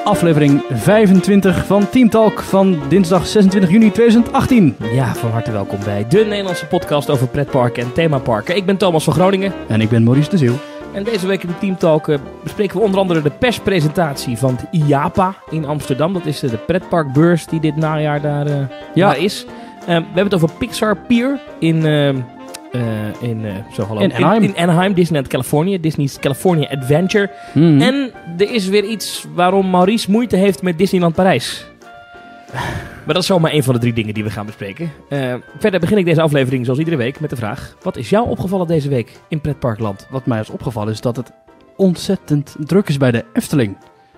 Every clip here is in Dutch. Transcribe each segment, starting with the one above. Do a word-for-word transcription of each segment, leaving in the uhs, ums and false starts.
aflevering vijfentwintig van Team Talk van dinsdag zesentwintig juni tweeduizend achttien. Ja, van harte welkom bij de Nederlandse podcast over pretparken en themaparken. Ik ben Thomas van Groningen. En ik ben Maurice de Zeeuw. En deze week in de Team Talk uh, bespreken we onder andere de perspresentatie van het I A P A in Amsterdam. Dat is uh, de pretparkbeurs die dit najaar daar, uh, ja. daar is. Uh, we hebben het over Pixar Pier in... Uh, Uh, in, uh, zo hallo. in Anaheim. In, in Anaheim, Disneyland California. Disney's California Adventure. Mm. En er is weer iets waarom Maurice moeite heeft met Disneyland Parijs. Maar dat is zomaar een van de drie dingen die we gaan bespreken. Uh, verder begin ik deze aflevering zoals iedere week met de vraag: wat is jou opgevallen deze week in pretparkland? Wat mij is opgevallen is dat het ontzettend druk is bij de Efteling.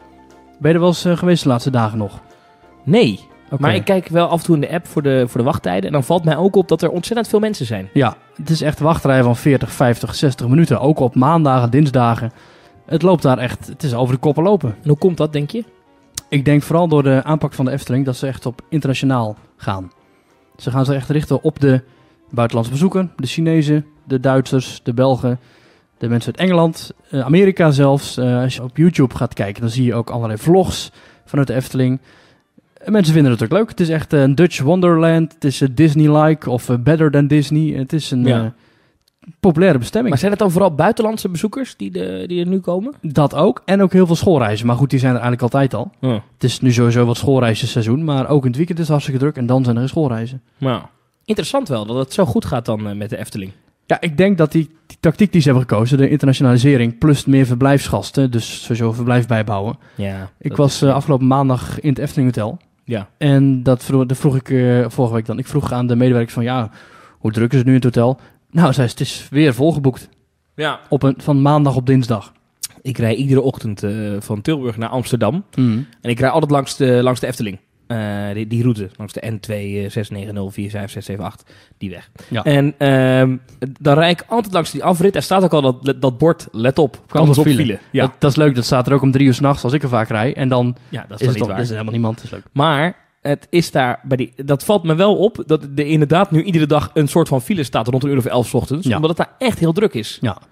Ben je er wel eens uh, geweest de laatste dagen nog? Nee. Okay. Maar ik kijk wel af en toe in de app voor de, voor de wachttijden. En dan valt mij ook op dat er ontzettend veel mensen zijn. Ja, het is echt wachtrij van veertig, vijftig, zestig minuten. Ook op maandagen, dinsdagen. Het loopt daar echt, het is over de koppen lopen. En hoe komt dat, denk je? Ik denk vooral door de aanpak van de Efteling dat ze echt op internationaal gaan. Ze gaan zich echt richten op de buitenlandse bezoeker. De Chinezen, de Duitsers, de Belgen, de mensen uit Engeland, uh, Amerika zelfs. Uh, als je op YouTube gaat kijken, dan zie je ook allerlei vlogs vanuit de Efteling. Mensen vinden het ook leuk. Het is echt een Dutch Wonderland. Het is Disney-like of Better Than Disney. Het is een ja. uh, populaire bestemming. Maar zijn het dan vooral buitenlandse bezoekers die, de, die er nu komen? Dat ook. En ook heel veel schoolreizen. Maar goed, die zijn er eigenlijk altijd al. Oh. Het is nu sowieso wat schoolreizenseizoen. Maar ook in het weekend is het hartstikke druk. En dan zijn er schoolreizen. Nou, interessant wel dat het zo goed gaat dan uh, met de Efteling. Ja, ik denk dat die, die tactiek die ze hebben gekozen, de internationalisering plus meer verblijfsgasten, dus sowieso verblijf bijbouwen. Ja, ik was uh, afgelopen maandag in het Efteling Hotel. Ja. En dat vroeg, dat vroeg ik uh, vorige week dan. Ik vroeg aan de medewerkers van, ja, hoe druk is het nu in het hotel? Nou, zei ze, het is weer volgeboekt. Ja. Op een, van maandag op dinsdag. Ik rij iedere ochtend uh, van Tilburg naar Amsterdam. Mm. En ik rij altijd langs de, langs de Efteling. Uh, die, die route, langs de N twee zes negen nul vier vijf zes zeven acht, die weg. Ja. En uh, dan rijd ik altijd langs die afrit. Er staat ook al dat, dat bord, let op, kans op file. Ja. Dat, dat is leuk, dat staat er ook om drie uur 's nachts als ik er vaak rijd. En dan ja, dat is, is het niet al, waar. is er helemaal niemand, dat is leuk. Maar het is daar, bij die, dat valt me wel op, dat er inderdaad nu iedere dag een soort van file staat rond een uur of elf 's ochtends. Ja. Omdat het daar echt heel druk is. Ja.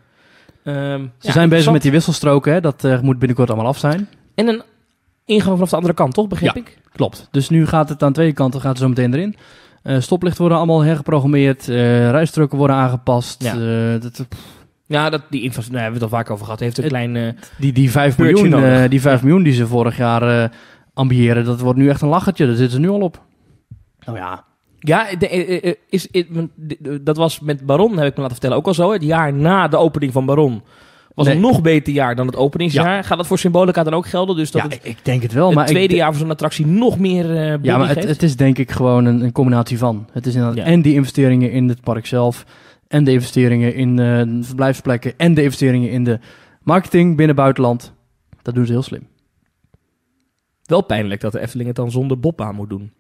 Um, Ze ja, zijn bezig met die wisselstroken, hè? Dat uh, moet binnenkort allemaal af zijn. En een ingang vanaf de andere kant, toch? Begrijp ja, ik? Klopt. Dus nu gaat het aan twee kanten, gaat het zo meteen erin. Uh, stoplichten worden allemaal hergeprogrammeerd. Uh, rijstroken worden aangepast. Ja, uh, dat, ja dat, die infrastructuur, nou, hebben we het al vaak over gehad. Heeft een het, klein uh, die, die vijf miljoen, uh, die vijf miljoen die ze vorig jaar uh, ambiëren, dat wordt nu echt een lachertje. Daar zitten ze nu al op. Nou ja. Ja, de, uh, is, is, dat was met Baron, heb ik me laten vertellen, ook al zo. Het jaar na de opening van Baron was nee. een nog beter jaar dan het openingsjaar. Ja. Gaat dat voor Symbolica dan ook gelden? Dus dat ja, het, ik denk het wel. Het maar tweede ik, jaar voor zo'n attractie nog meer uh, ja, maar het, het is denk ik gewoon een, een combinatie van. Het is inderdaad ja. en die investeringen in het park zelf, en de investeringen in uh, verblijfsplekken, en de investeringen in de marketing binnen buitenland. Dat doen ze heel slim. Wel pijnlijk dat de Efteling het dan zonder Bob aan moet doen.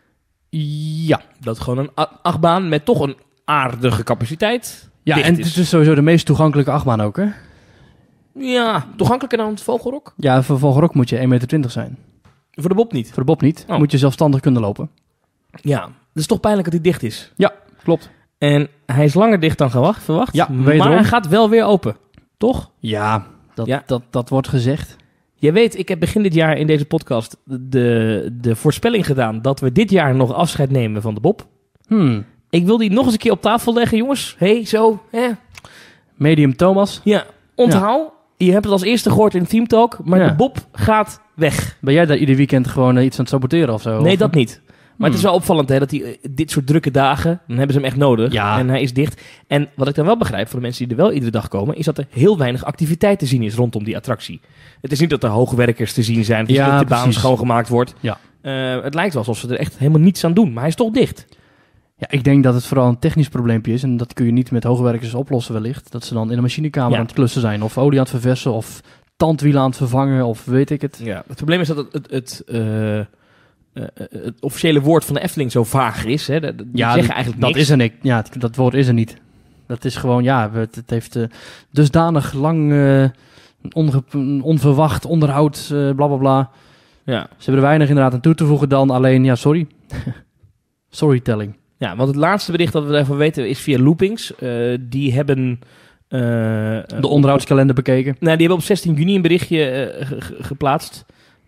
Ja. Dat gewoon een a- achtbaan met toch een aardige capaciteit. Ja, en het is sowieso de meest toegankelijke achtbaan ook, hè? Ja, toegankelijker dan het Vogelrok? Ja, voor Vogelrok moet je één meter twintig zijn. Voor de Bob niet? Voor de Bob niet. Oh. Moet je zelfstandig kunnen lopen. Ja, het is toch pijnlijk dat hij dicht is. Ja, klopt. En hij is langer dicht dan gewacht, verwacht. Ja, maar hij gaat wel weer open. Toch? Ja, dat, ja. Dat, dat wordt gezegd. Je weet, ik heb begin dit jaar in deze podcast de, de voorspelling gedaan dat we dit jaar nog afscheid nemen van de Bob. Hmm. Ik wil die nog eens een keer op tafel leggen, jongens. Hé, hey, zo. Hè? Medium Thomas. Ja, onthoud. Ja. Je hebt het als eerste gehoord in Team Talk, maar ja. de Bob gaat weg. Ben jij daar ieder weekend gewoon uh, iets aan het saboteren of zo? Nee, of? dat niet. Maar hmm. het is wel opvallend hè, dat hij uh, dit soort drukke dagen, dan hebben ze hem echt nodig. Ja. En hij is dicht. En wat ik dan wel begrijp van de mensen die er wel iedere dag komen, is dat er heel weinig activiteit te zien is rondom die attractie. Het is niet dat er hoogwerkers te zien zijn, of ja, dat de baan schoongemaakt wordt. Ja. Uh, het lijkt wel alsof ze er echt helemaal niets aan doen, maar hij is toch dicht. Ja, ik denk dat het vooral een technisch probleempje is. En dat kun je niet met hoogwerkers oplossen wellicht. Dat ze dan in de machinekamer ja. aan het klussen zijn. Of olie aan het verversen. Of tandwielen aan het vervangen. Of weet ik het. Ja, het probleem is dat het, het, het, uh, uh, het officiële woord van de Efteling zo vaag is. Hè? Dat, dat ja, zeggen eigenlijk dat niks. is er niet. Ja, het, dat woord is er niet. Dat is gewoon, ja, het, het heeft uh, dusdanig lang uh, onge, onverwacht onderhoud, uh, bla bla bla. Ja. Ze hebben er weinig inderdaad aan toe te voegen dan alleen, ja, sorry. Storytelling. Ja, want het laatste bericht dat we daarvan weten is via Loopings. Uh, die hebben... Uh, de onderhoudskalender bekeken. Nou, die hebben op zestien juni een berichtje uh, ge- ge- geplaatst. Uh,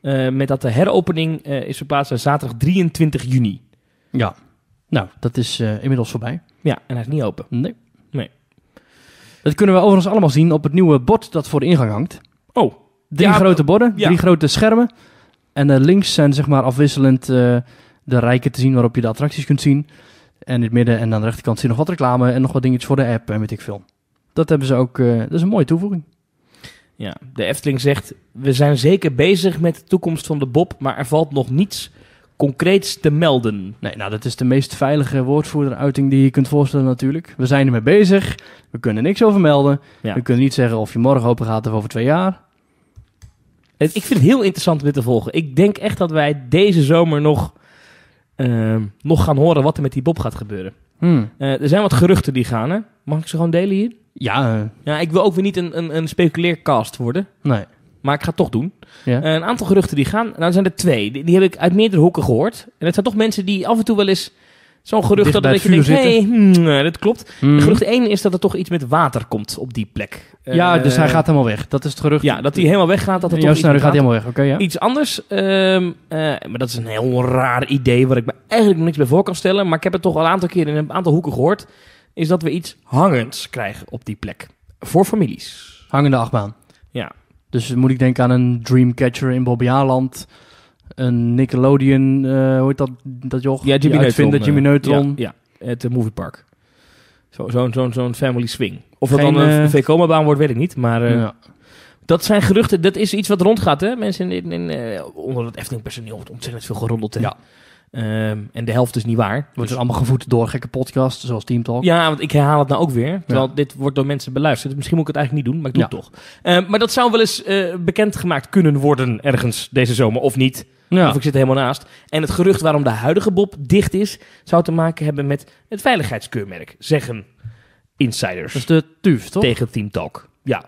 Uh, met dat de heropening uh, is verplaatst naar zaterdag drieëntwintig juni. Ja, nou, dat is uh, inmiddels voorbij. Ja, en hij is niet open. Nee. Nee. Dat kunnen we overigens allemaal zien op het nieuwe bord dat voor de ingang hangt. Oh. Drie ja, grote borden, ja. drie grote schermen. En uh, links zijn zeg maar afwisselend uh, de rijken te zien waarop je de attracties kunt zien. En in het midden en aan de rechterkant zie je nog wat reclame en nog wat dingetjes voor de app en weet ik veel. Dat hebben ze ook, uh, dat is een mooie toevoeging. Ja, de Efteling zegt, we zijn zeker bezig met de toekomst van de Bob, maar er valt nog niets concreets te melden. Nee, nou dat is de meest veilige woordvoerderuiting die je kunt voorstellen natuurlijk. We zijn ermee bezig, we kunnen niks over melden. Ja. We kunnen niet zeggen of je morgen open gaat of over twee jaar. Ik vind het heel interessant om dit te volgen. Ik denk echt dat wij deze zomer nog, uh, nog gaan horen wat er met die Bob gaat gebeuren. Hmm. Uh, er zijn wat geruchten die gaan, hè? Mag ik ze gewoon delen hier? Ja. Uh, ja, ik wil ook weer niet een, een, een speculeercast worden. Nee. Maar ik ga het toch doen. Ja. Uh, een aantal geruchten die gaan. Nou, er zijn er twee. Die, die heb ik uit meerdere hoeken gehoord. En het zijn toch mensen die af en toe wel eens zo'n gerucht Dicht dat bij ik denk, het vuur hé, hey, hmm, dat klopt. Hmm. Gerucht één is dat er toch iets met water komt op die plek. Ja, Uh, dus hij gaat helemaal weg. Dat is het gerucht. Ja, dat hij helemaal weggaat. Dat er In toch jouw iets scenario met gaat hij water- helemaal weg. Oké, ja. Iets anders, um, uh, maar dat is een heel raar idee waar ik me eigenlijk nog niks bij voor kan stellen. Maar ik heb het toch al een aantal keer in een aantal hoeken gehoord. Is dat we iets hangends krijgen op die plek. Voor families. Hangende achtbaan. Ja. Dus moet ik denken aan een Dreamcatcher in Bobbejaanland. Een Nickelodeon, uh, hoe heet dat, dat joch? Ja, Jimmy Die uitvinder, Neutron. Jimmy Neutron. Ja, ja, het uh, moviepark. Zo'n zo, zo, zo'n family swing. Of dat Geen, dan een uh, V-coma-baan wordt, weet ik niet. Maar uh, Ja. dat zijn geruchten. Dat is iets wat rondgaat, hè. Mensen in, in, uh, onder het Efteling personeel wordt ontzettend veel geroddeld. Hè? Ja. Um, en de helft is niet waar. Wordt Dus- dus allemaal gevoed door gekke podcasts, zoals Team Talk. Ja, want ik herhaal het nou ook weer. Terwijl Ja. dit wordt door mensen beluisterd. Dus misschien moet ik het eigenlijk niet doen, maar ik doe Ja. het toch. Uh, maar dat zou wel eens uh, bekendgemaakt kunnen worden ergens deze zomer. Of niet. Ja. Of ik zit er helemaal naast. En het gerucht waarom de huidige Bob dicht is, zou te maken hebben met het veiligheidskeurmerk. Zeggen insiders. Dat is de T U V, toch? Tegen Team Talk. Ja.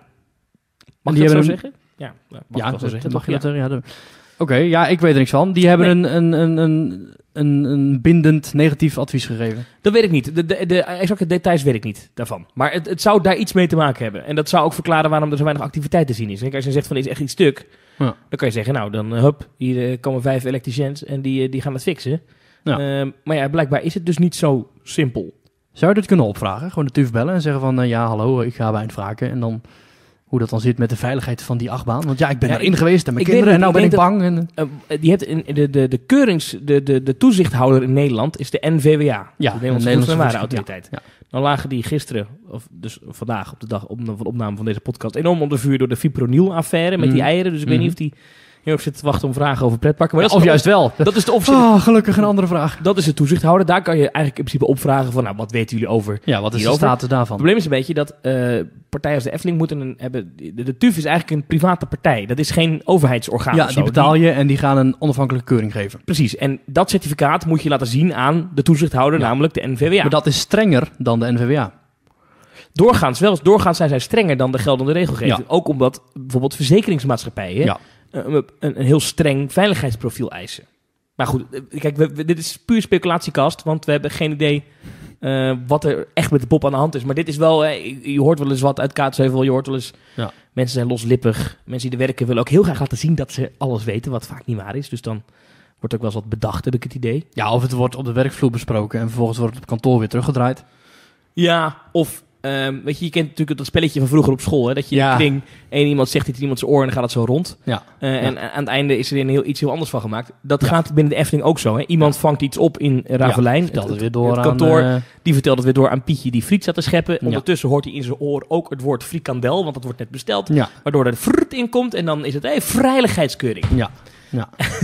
Mag die ik dat zo hebben zeggen? Ja, nou, mag Ja, ik wel zo dat, zeggen. dat mag je toch? dat zeggen. Ja, de- Oké, ja, ik weet er niks van. Die hebben Nee. een, een, een, een, een, een bindend negatief advies gegeven. Dat weet ik niet. De, de, de exacte details weet ik niet daarvan. Maar het, het zou daar iets mee te maken hebben. En dat zou ook verklaren waarom er zo weinig activiteit te zien is. Kijk, als je zegt van er is echt iets stuk, Ja. dan kan je zeggen, nou, dan uh, hup, hier uh, komen vijf elektriciëns en die, uh, die gaan het fixen. Ja. Uh, maar ja, blijkbaar is het dus niet zo simpel. Zou je dit kunnen opvragen? Gewoon de T U V bellen en zeggen van, uh, ja, hallo, ik ga bij een vragen. En dan hoe dat dan zit met de veiligheid van die achtbaan. Want ja, ik ben Ja, erin ik- geweest en mijn ik kinderen en weet nou het, ben ik ik denk bang. En, Uh, die heeft in, de, de, de keurings, de, de, de toezichthouder in Nederland is de N V W A. Ja, de Nederlandse de Nederlandse Voedsel- en Voedsel- Warenautoriteit. ja, Dan lagen die gisteren, of dus vandaag op de dag op de, van de opname van deze podcast, enorm onder vuur door de fipronil-affaire met Mm. die eieren. Dus ik weet Mm. niet of die heel erg zit te wachten om vragen over pretparken. Maar Ja, dat is of de- juist wel. Dat is de officiële. Ah, gelukkig een andere vraag. Dat is de toezichthouder. Daar kan je eigenlijk in principe opvragen van, nou, wat weten jullie over? Het Ja, wat is de Hierover? status daarvan? probleem is een beetje dat uh, partijen als de Efteling moeten een, hebben. De, de T U V is eigenlijk een private partij. Dat is geen overheidsorgaan. Ja, of zo. die betaal je en die gaan een onafhankelijke keuring geven. Precies. En dat certificaat moet je laten zien aan de toezichthouder, Ja. namelijk de N V W A. Maar dat is strenger dan de N V W A. Doorgaans wel. Doorgaans zijn zij strenger dan de geldende regelgeving. Ja. Ook omdat bijvoorbeeld verzekeringsmaatschappijen Ja. uh, een, een heel streng veiligheidsprofiel eisen. Maar goed, uh, kijk, we, we- dit is puur speculatiekast, want we hebben geen idee uh, wat er echt met de Bob aan de hand is. Maar dit is wel, uh, je je hoort wel eens wat uit Kaatsheuvel, je hoort wel eens, Ja. mensen zijn loslippig. Mensen die er werken willen ook heel graag laten zien dat ze alles weten, wat vaak niet waar is. Dus dan wordt ook wel eens wat bedacht, heb ik het idee. Ja, of het wordt op de werkvloer besproken en vervolgens wordt het op kantoor weer teruggedraaid. Ja, of um, weet je, je kent natuurlijk dat spelletje van vroeger op school, hè, dat je Ja. in een kring één iemand zegt iets in iemands oor en dan gaat het zo rond. Ja. Uh, Ja. En aan het einde is er een heel, iets heel anders van gemaakt. Dat Ja. gaat binnen de Efteling ook zo. Hè? Iemand vangt iets op in Ravelijn. Vertelt het het, weer door het kantoor, aan... uh, die vertelt het weer door aan Pietje die friet zat te scheppen. Ja. Ondertussen hoort hij in zijn oor ook het woord frikandel, want dat wordt net besteld. ja, Waardoor er frut in komt en dan is het hey, veiligheidskeuring. ja, ja.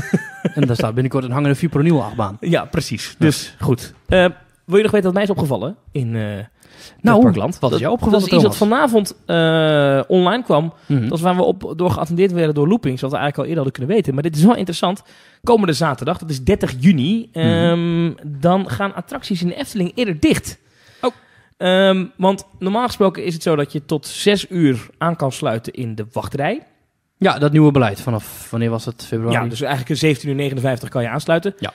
En daar staat binnenkort een hangende fipronil achtbaan. Ja, precies. Dus goed. Uh, wil je nog weten wat mij is opgevallen in uh, Nou, Parkland? wat is jou opgevallen, Dat is iets wat Thomas? vanavond uh, online kwam. Mhm. Dat is waar we op door geattendeerd werden door Loopings, wat we eigenlijk al eerder hadden kunnen weten. Maar dit is wel interessant. Komende zaterdag, dat is dertig juni, um, dan gaan attracties in de Efteling eerder dicht. Oh. Um, want normaal gesproken is het zo dat je tot zes uur aan kan sluiten in de wachtrij. Ja, dat nieuwe beleid. Vanaf, wanneer was het? Februari? Ja, dus eigenlijk een zeventien uur negenenvijftig kan je aansluiten. Ja.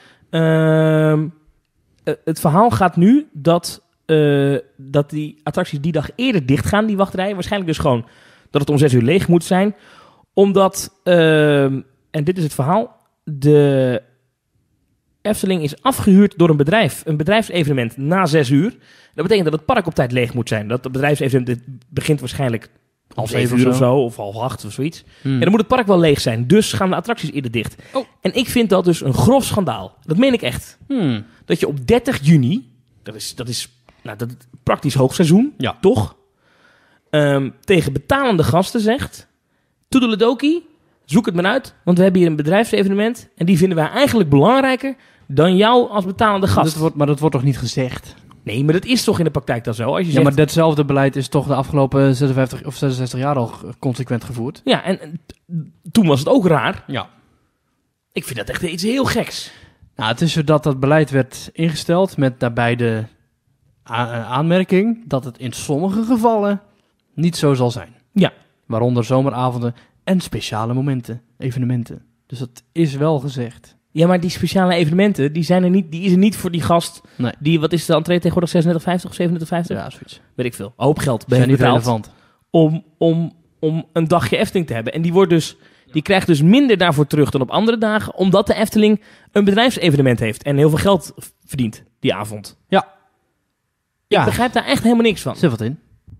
Um, uh, het verhaal gaat nu dat, uh, dat die attracties die dag eerder dicht gaan, die wachtrij. Waarschijnlijk dus gewoon dat het om zes uur leeg moet zijn. Omdat uh, en dit is het verhaal, de Efteling is afgehuurd door een bedrijf. Een bedrijfsevenement na zes uur. Dat betekent dat het park op tijd leeg moet zijn. Dat het bedrijfsevenement begint waarschijnlijk half zeven uur of zo, of half acht of zoiets. Hmm. En dan moet het park wel leeg zijn. Dus gaan de attracties eerder dicht. Oh. En ik vind dat dus een grof schandaal. Dat meen ik echt. Hmm. Dat je op dertig juni, dat is, dat is, nou, dat is praktisch hoogseizoen, Ja. toch? Um, tegen betalende gasten zegt, toedeledokie, zoek het maar uit, want we hebben hier een bedrijfsevenement en die vinden wij eigenlijk belangrijker dan jou als betalende gast. Dat wordt, maar dat wordt toch niet gezegd? Nee, maar dat is toch in de praktijk dan zo? Als je Ja, zegt, maar datzelfde beleid is toch de afgelopen zesenvijftig of zesenzestig jaar al g- consequent gevoerd? ja, en, en t- toen was het ook raar. Ja. Ik vind dat echt iets heel geks. Nou, het is zo dat dat beleid werd ingesteld met daarbij de a- eh, aanmerking dat het in sommige gevallen niet zo zal zijn. Ja. Waaronder zomeravonden en speciale momenten, evenementen. Dus dat is wel gezegd. Ja, maar die speciale evenementen, die, zijn er niet, die is er niet voor die gast. Nee. Die, wat is de entree tegenwoordig, zesendertig vijftig of zevenendertig vijftig? Ja, zoiets. Weet ik veel. Een hoop geld. Zijn niet betaald. relevant. om, om, om een dagje Efteling te hebben. En die, wordt dus, die krijgt dus minder daarvoor terug dan op andere dagen, omdat de Efteling een bedrijfsevenement heeft en heel veel geld verdient die avond. Ja. Ik Ja, begrijp daar echt helemaal niks van. er zit wat in.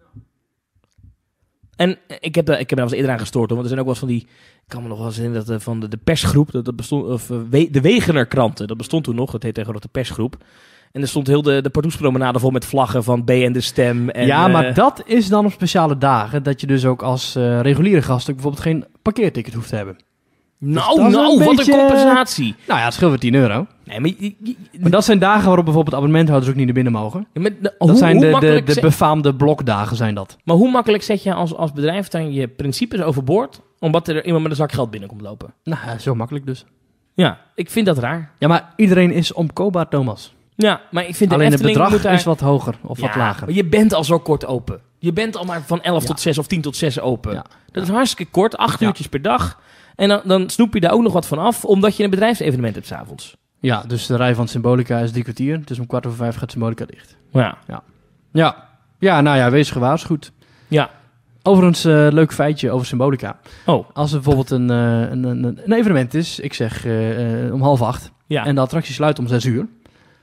En ik heb, daar- ik heb daar wel eens eerder aan gestoord, hoor, want er zijn ook wel eens van die, ik kan me nog wel eens in dat eh, van de, de persgroep, dat, dat bestond, of eh, We- de Wegener kranten, dat bestond toen nog, dat heet tegenwoordig de persgroep. En er stond heel de, de Pardoespromenade vol met vlaggen van B en de Stem. En, ja, maar eh, dat is dan op speciale dagen, dat je dus ook als eh, reguliere gast ook bijvoorbeeld geen parkeerticket hoeft te hebben. nou, dat is nou, een wat beetje- een compensatie. Nou ja, het scheelt weer tien euro. Nee, maar, je- je- Maar dat zijn dagen waarop bijvoorbeeld abonnementhouders ook niet naar binnen mogen. Ja, maar de- Dat hoe, zijn hoe de, de, makkelijk de zet- befaamde blokdagen zijn dat. maar hoe makkelijk zet je als, als bedrijf dan je principes overboord, omdat er iemand met een zak geld binnenkomt lopen? Nou, ja, zo makkelijk dus. Ja, ik vind dat raar. Ja, maar iedereen is omkoopbaar, Thomas. Ja, maar ik vind de Alleen het Efteling bedrag moet daar... is wat hoger of wat Ja, lager. maar je bent al zo kort open. Je bent al maar van elf Ja. tot zes of tien tot zes open. Ja. Dat is hartstikke kort, acht Ja. uurtjes per dag. En dan, dan snoep je daar ook nog wat van af, omdat je een bedrijfsevenement hebt 's avonds. Ja, dus de rij van Symbolica is drie kwartier. Dus om kwart over vijf gaat Symbolica dicht. Ja. Ja, ja nou ja, wees gewaarschuwd. Ja. Overigens, eh leuk feitje over Symbolica. Oh, Als er bijvoorbeeld een, eh, een, een, een evenement is, ik zeg eh, eh, om half acht, ja. en de attractie sluit om zes uur,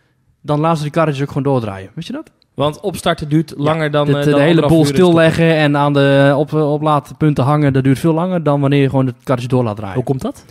dan laten ze die karretjes ook gewoon doordraaien. Weet je dat? Want opstarten duurt langer dan, de, eh, de, dan hele anderhalf boel uur stoppen. stilleggen en aan de op, oplaadpunten hangen, dat duurt veel langer dan wanneer je gewoon het karretje door laat draaien. Hoe komt dat?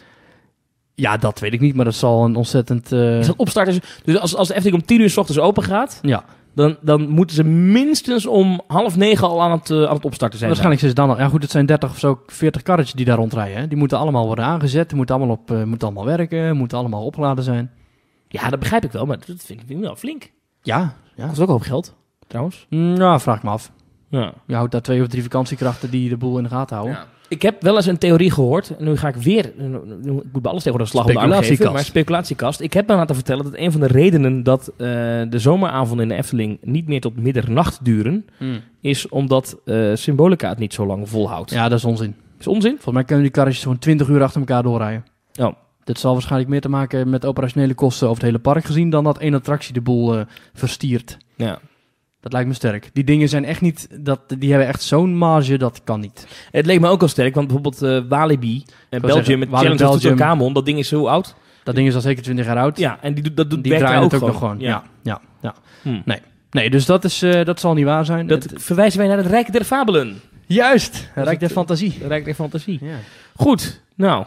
Ja, dat weet ik niet, maar dat zal een ontzettend... eh, Is dat opstarten? Dus als, als de Efteling om tien uur 's ochtends open gaat, ja, dan, dan moeten ze minstens om half negen al aan het, uh, aan het opstarten zijn. waarschijnlijk is het dan al... Ja goed, het zijn dertig of zo, veertig karretjes die daar rondrijden. Hè. Die moeten allemaal worden aangezet, die moeten allemaal, op, uh, moeten allemaal werken, moeten allemaal opgeladen zijn. Ja, dat begrijp ik wel, maar dat vind ik, vind ik wel flink. Ja, ja. Dat is ook een hoop geld, trouwens. Nou, vraag ik me af. Ja. Je houdt daar twee of drie vakantiekrachten die de boel in de gaten houden. Ja. Ik heb wel eens een theorie gehoord. En nu ga ik weer... nu- nu- Ik moet bij alles tegen de slag om de arm geven. Speculatiekast. Maar speculatiekast. Ik heb me laten vertellen dat een van de redenen dat uh, de zomeravonden in de Efteling niet meer tot middernacht duren, Hmm. is omdat uh, Symbolica het niet zo lang volhoudt. Ja, dat is onzin. Is onzin? Volgens mij kunnen die karretjes gewoon twintig uur achter elkaar doorrijden. Oh. Dit zal waarschijnlijk meer te maken met operationele kosten over het hele park gezien dan dat één attractie de boel uh, verstiert. Ja. Dat lijkt me sterk. Die dingen zijn echt niet, dat, die hebben echt zo'n marge, dat kan niet. Het leek me ook al sterk, want bijvoorbeeld uh, Walibi en Belgium zeggen, met Walibi Challenge of Belgium. Tutankhamon, dat ding is zo oud. Dat ding is al zeker twintig jaar oud. Ja, en die, doet- dat doet die werkt draaien ook, het ook gewoon. nog gewoon. Ja, ja, ja. Hm. Nee. Nee, dus dat, is, uh, dat zal niet waar zijn. Dat Het- verwijzen wij naar het Rijk der Fabelen. juist, Dus Rijk der het- Fantasie. Het Rijk der Fantasie. Ja. Goed, nou.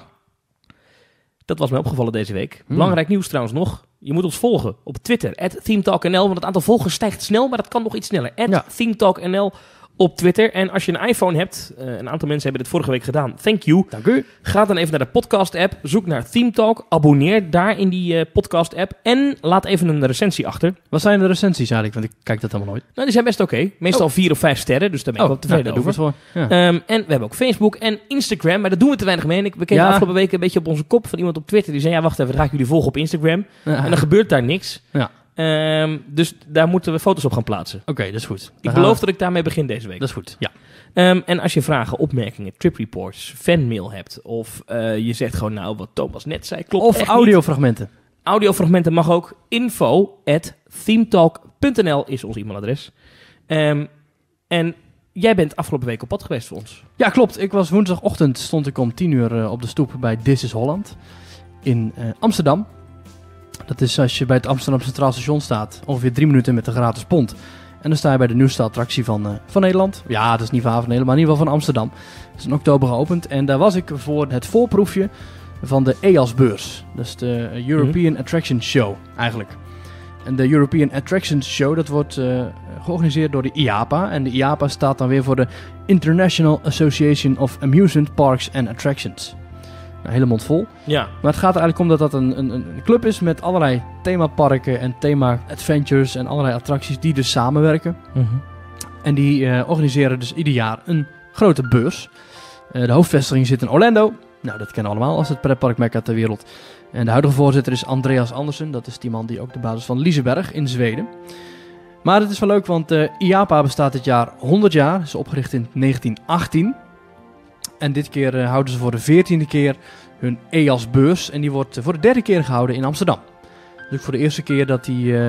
Dat was mij opgevallen deze week. Hmm. Belangrijk nieuws trouwens nog. Je moet ons volgen op Twitter, at ThemeTalkNL, want het aantal volgers stijgt snel, maar dat kan nog iets sneller. At Ja. ThemeTalkNL op Twitter. En als je een iPhone hebt, uh, een aantal mensen hebben dit vorige week gedaan, thank you. Dank u. Ga dan even naar de podcast-app, zoek naar ThemeTalk, abonneer daar in die uh, podcast-app en laat even een recensie achter. Wat zijn de recensies eigenlijk? Want ik kijk dat helemaal nooit. Nou, die zijn best oké. Meestal Oh. vier of vijf sterren, dus daar ben ik wel tevreden nou, daar over. doe ik het voor. Ja. Um, en we hebben ook Facebook en Instagram, maar daar doen we te weinig mee. En ik- we kregen Ja. afgelopen week een beetje op onze kop van iemand op Twitter. Die zei, ja wacht even, dan ga ik jullie volgen op Instagram. Ja. En dan gebeurt daar niks. Ja. Um, dus daar moeten we foto's op gaan plaatsen. Oké, dat is goed. Dan Ik gaan beloof we- dat ik daarmee begin deze week. Dat is goed, ja. Um, en als je vragen, opmerkingen, tripreports, fanmail hebt, of uh, je zegt gewoon nou wat Thomas net zei, klopt Of echt audiofragmenten. niet. Audiofragmenten mag ook. info at themetalk punt n l is ons e-mailadres. Um, en jij bent afgelopen week op pad geweest voor ons. Ja, klopt. Ik was woensdagochtend, stond ik om tien uur uh, op de stoep bij This is Holland in uh, Amsterdam. Dat is als je bij het Amsterdam Centraal Station staat, ongeveer drie minuten met een gratis pont. En dan sta je bij de nieuwste attractie van, uh, van Nederland. Ja, dat is niet van Nederland, maar in ieder geval van Amsterdam. Dat is in oktober geopend. En daar was ik voor het voorproefje van de E A S-beurs. Dat is de European mm-hmm. Attraction Show, eigenlijk. En de European Attraction Show, dat wordt uh, georganiseerd door de I A P A. En de I A P A staat dan weer voor de International Association of Amusement Parks and Attractions. Een hele mond vol. Ja. Maar het gaat er eigenlijk om dat dat een, een, een club is met allerlei themaparken en thema-adventures en allerlei attracties die dus samenwerken. Mm-hmm. En die uh, organiseren dus ieder jaar een grote beurs. Uh, de hoofdvestiging zit in Orlando. Nou, dat kennen we allemaal als het pretpark mekka ter wereld. En de huidige voorzitter is Andreas Andersen. Dat is die man die ook de basis van Liseberg in Zweden. Maar het is wel leuk, want de uh, I A P A bestaat dit jaar honderd jaar. Is opgericht in negentien achttien. En dit keer uh, houden ze voor de veertiende keer hun E A S-beurs. En die wordt uh, voor de derde keer gehouden in Amsterdam. Dus voor de eerste keer dat die, uh,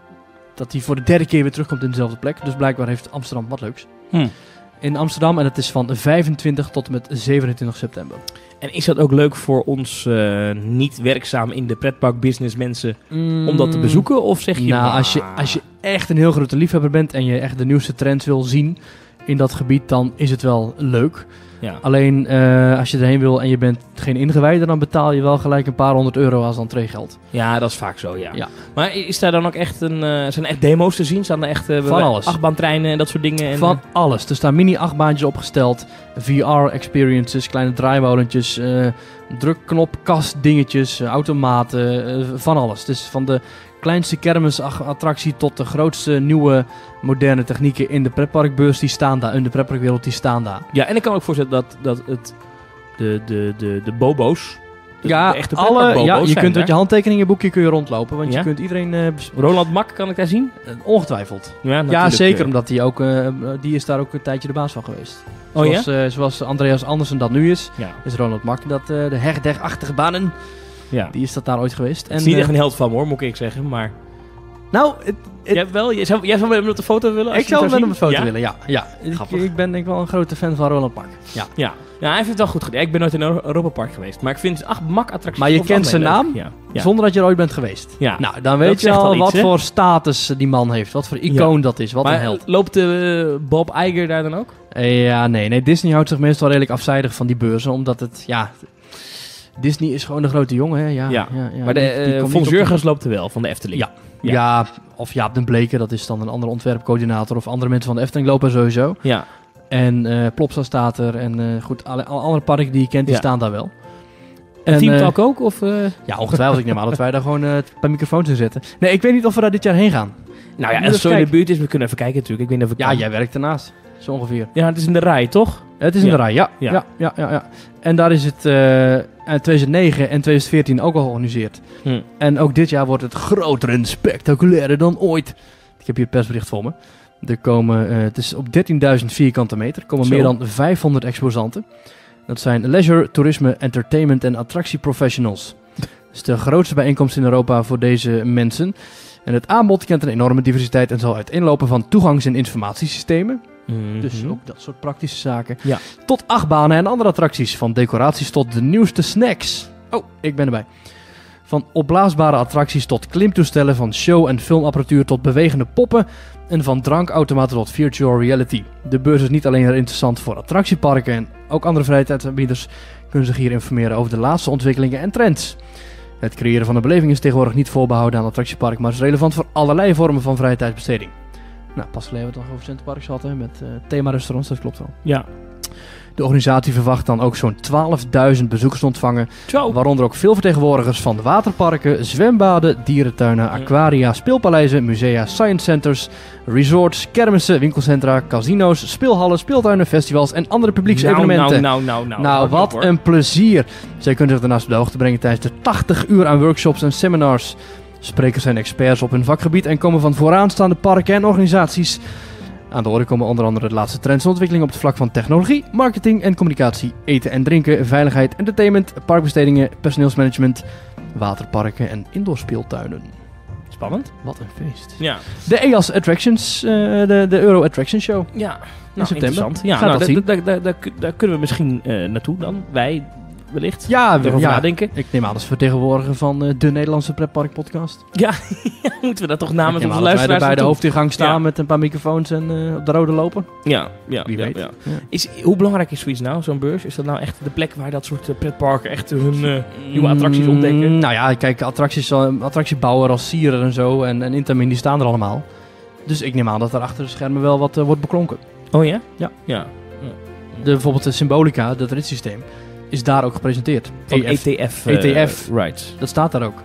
dat die voor de derde keer weer terugkomt in dezelfde plek. Dus blijkbaar heeft Amsterdam wat leuks. Hm. In Amsterdam en het is van vijfentwintig tot en met zevenentwintig september. En is dat ook leuk voor ons uh, niet werkzaam in de pretparkbusiness mensen mm, om dat te bezoeken? Of zeg je... Nou, als je, als je echt een heel grote liefhebber bent en je echt de nieuwste trends wil zien in dat gebied, dan is het wel leuk. Ja. Alleen uh, als je erheen wil en je bent geen ingewijde, dan betaal je wel gelijk een paar honderd euro als entreegeld. Ja, dat is vaak zo, ja. ja. Maar is daar dan ook echt een, uh, zijn er echt demo's te zien? Staan er echt uh, van alles. achtbaantreinen en dat soort dingen? En, van alles. Er staan mini-achtbaantjes opgesteld, V R-experiences, kleine draaimolentjes, uh, drukknop, kast dingetjes, uh, automaten, uh, van alles. Dus van de kleinste kermisattractie tot de grootste nieuwe moderne technieken in de pretparkbeurs, die staan daar, in de pretparkwereld, die staan daar. Ja, en ik kan me ook voorstellen dat, dat het, de, de, de, de bobo's, de, ja, de echte alle, ja, je kunt met je handtekeningenboekje kun je rondlopen, want ja? je kunt iedereen... Uh, Roland Mak, kan ik daar zien? Uh, ongetwijfeld. Ja, ja zeker, uh, omdat die ook, uh, die is daar ook een tijdje de baas van geweest. Oh zoals, ja? Uh, zoals Andreas Andersen dat nu is, ja. is Ronald Mak dat uh, de hegdeg-achtige banen, ja. die is dat daar ooit geweest. Het is en, niet uh, echt een held van hoor, moet ik zeggen, maar... Nou, het, het, jij wel? Jij zou, jij zou met hem op de foto willen? Als ik zou met hem op de foto ja? willen, ja. ja. Ik, ik ben denk ik wel een grote fan van Ronald Mak. Ja. Ja. Ja, hij heeft het wel goed gedaan. Ik ben nooit in een Europa Park geweest, maar ik vind acht Mak-attracties... Maar je kent zijn naam, ja. Ja. zonder dat je er ooit bent geweest. Ja. Nou, dan weet dat je al wat iets, voor status die man heeft. Wat voor icoon ja. dat is, wat maar een held. Loopt de uh, Bob Iger daar dan ook? Ja, nee, nee. Disney houdt zich meestal redelijk afzijdig van die beurzen, omdat het, ja... Disney is gewoon de grote jongen, hè. Ja, ja. Ja, ja, maar de uh, Fons Jurgens loopt er wel, van de Efteling. Ja. Ja. ja, of Jaap den Bleke, dat is dan een andere ontwerpcoördinator. Of andere mensen van de Efteling lopen sowieso. Ja. En uh, Plopsa staat er. En uh, goed, alle, alle andere parken die je kent, die ja. staan daar wel. En Team Talk ook? Of, uh... Ja, ongetwijfeld. Ik neem aan dat wij daar gewoon uh, een paar microfoons in zetten. Nee, ik weet niet of we daar dit jaar heen gaan. Nou ja, als het zo in de buurt is, we kunnen even kijken natuurlijk. Ik weet niet of ik ja, kan. jij werkt ernaast. Zo ongeveer. Ja, het is in de rij, toch? Het is in ja. de rij, ja. Ja. Ja, ja, ja, ja. En daar is het uh, tweeduizend negen en tweeduizend veertien ook al georganiseerd. Hm. En ook dit jaar wordt het groter en spectaculairder dan ooit. Ik heb hier het persbericht voor me. Er komen, uh, het is op dertienduizend vierkante meter. Er komen Zo. meer dan vijfhonderd exposanten. Dat zijn leisure, toerisme, entertainment en attractieprofessionals. Dat is de grootste bijeenkomst in Europa voor deze mensen. En het aanbod kent een enorme diversiteit en zal uiteenlopen van toegangs- en informatiesystemen. Mm-hmm. Dus ook dat soort praktische zaken. Ja. Tot achtbanen en andere attracties. Van decoraties tot de nieuwste snacks. Oh, ik ben erbij. Van opblaasbare attracties tot klimtoestellen. Van show- en filmapparatuur tot bewegende poppen. En van drankautomaten tot virtual reality. De beurs is niet alleen interessant voor attractieparken. En ook andere vrije tijdsaanbieders kunnen zich hier informeren over de laatste ontwikkelingen en trends. Het creëren van een beleving is tegenwoordig niet voorbehouden aan attractiepark. Maar is relevant voor allerlei vormen van vrije tijdsbesteding. Nou, pas geleden hebben we het nog over Centerparks hadden met uh, thema-restaurants, dat klopt wel. Ja. De organisatie verwacht dan ook zo'n twaalfduizend bezoekers te ontvangen. Zo. Waaronder ook veel vertegenwoordigers van waterparken, zwembaden, dierentuinen, aquaria, speelpaleizen, musea, science centers, resorts, kermissen, winkelcentra, casino's, speelhallen, speeltuinen, festivals en andere publieksevenementen. Nou, nou, nou, nou. Nou, wat op, een plezier. Zij kunnen zich daarnaast op de hoogte brengen tijdens de tachtig uur aan workshops en seminars. Sprekers zijn experts op hun vakgebied en komen van vooraanstaande parken en organisaties. Aan de orde komen onder andere de laatste trends en ontwikkelingen op het vlak van technologie, marketing en communicatie, eten en drinken, veiligheid, entertainment, parkbestedingen, personeelsmanagement, waterparken en indoorspeeltuinen. Spannend. Wat een feest. Ja. De E A S Attractions, uh, de, de Euro Attraction Show. Ja, in september. Interessant. Ja, Gaat nou, dat daar, zien? daar, daar, daar, daar kunnen we misschien uh, naartoe dan. Wij wellicht. Ja, we, Erover ja. nadenken. Ik neem aan als vertegenwoordiger van uh, de Nederlandse Pretpark podcast. Ja, moeten we dat toch namens Ik neem onze aan dat wij er luisteraars bij de naartoe? hoofdingang staan Ja. met een paar microfoons en uh, op de rode lopen. Ja, ja, Wie ja, weet. ja. Ja. Is, hoe belangrijk is zoiets nou, zo'n beurs? Is dat nou echt de plek waar dat soort uh, pretparken echt hun uh, nieuwe attracties ontdekken? Mm, nou ja, kijk, attracties, uh, attractiebouwer als Sieren en zo en, en Intamin, die staan er allemaal. Dus ik neem aan dat er achter de schermen wel wat uh, wordt beklonken. Oh ja? Ja. Ja. De, bijvoorbeeld de Symbolica, dat ritssysteem, is daar ook gepresenteerd. Van E F. E T F. Uh, E T F. Right. Dat staat daar ook.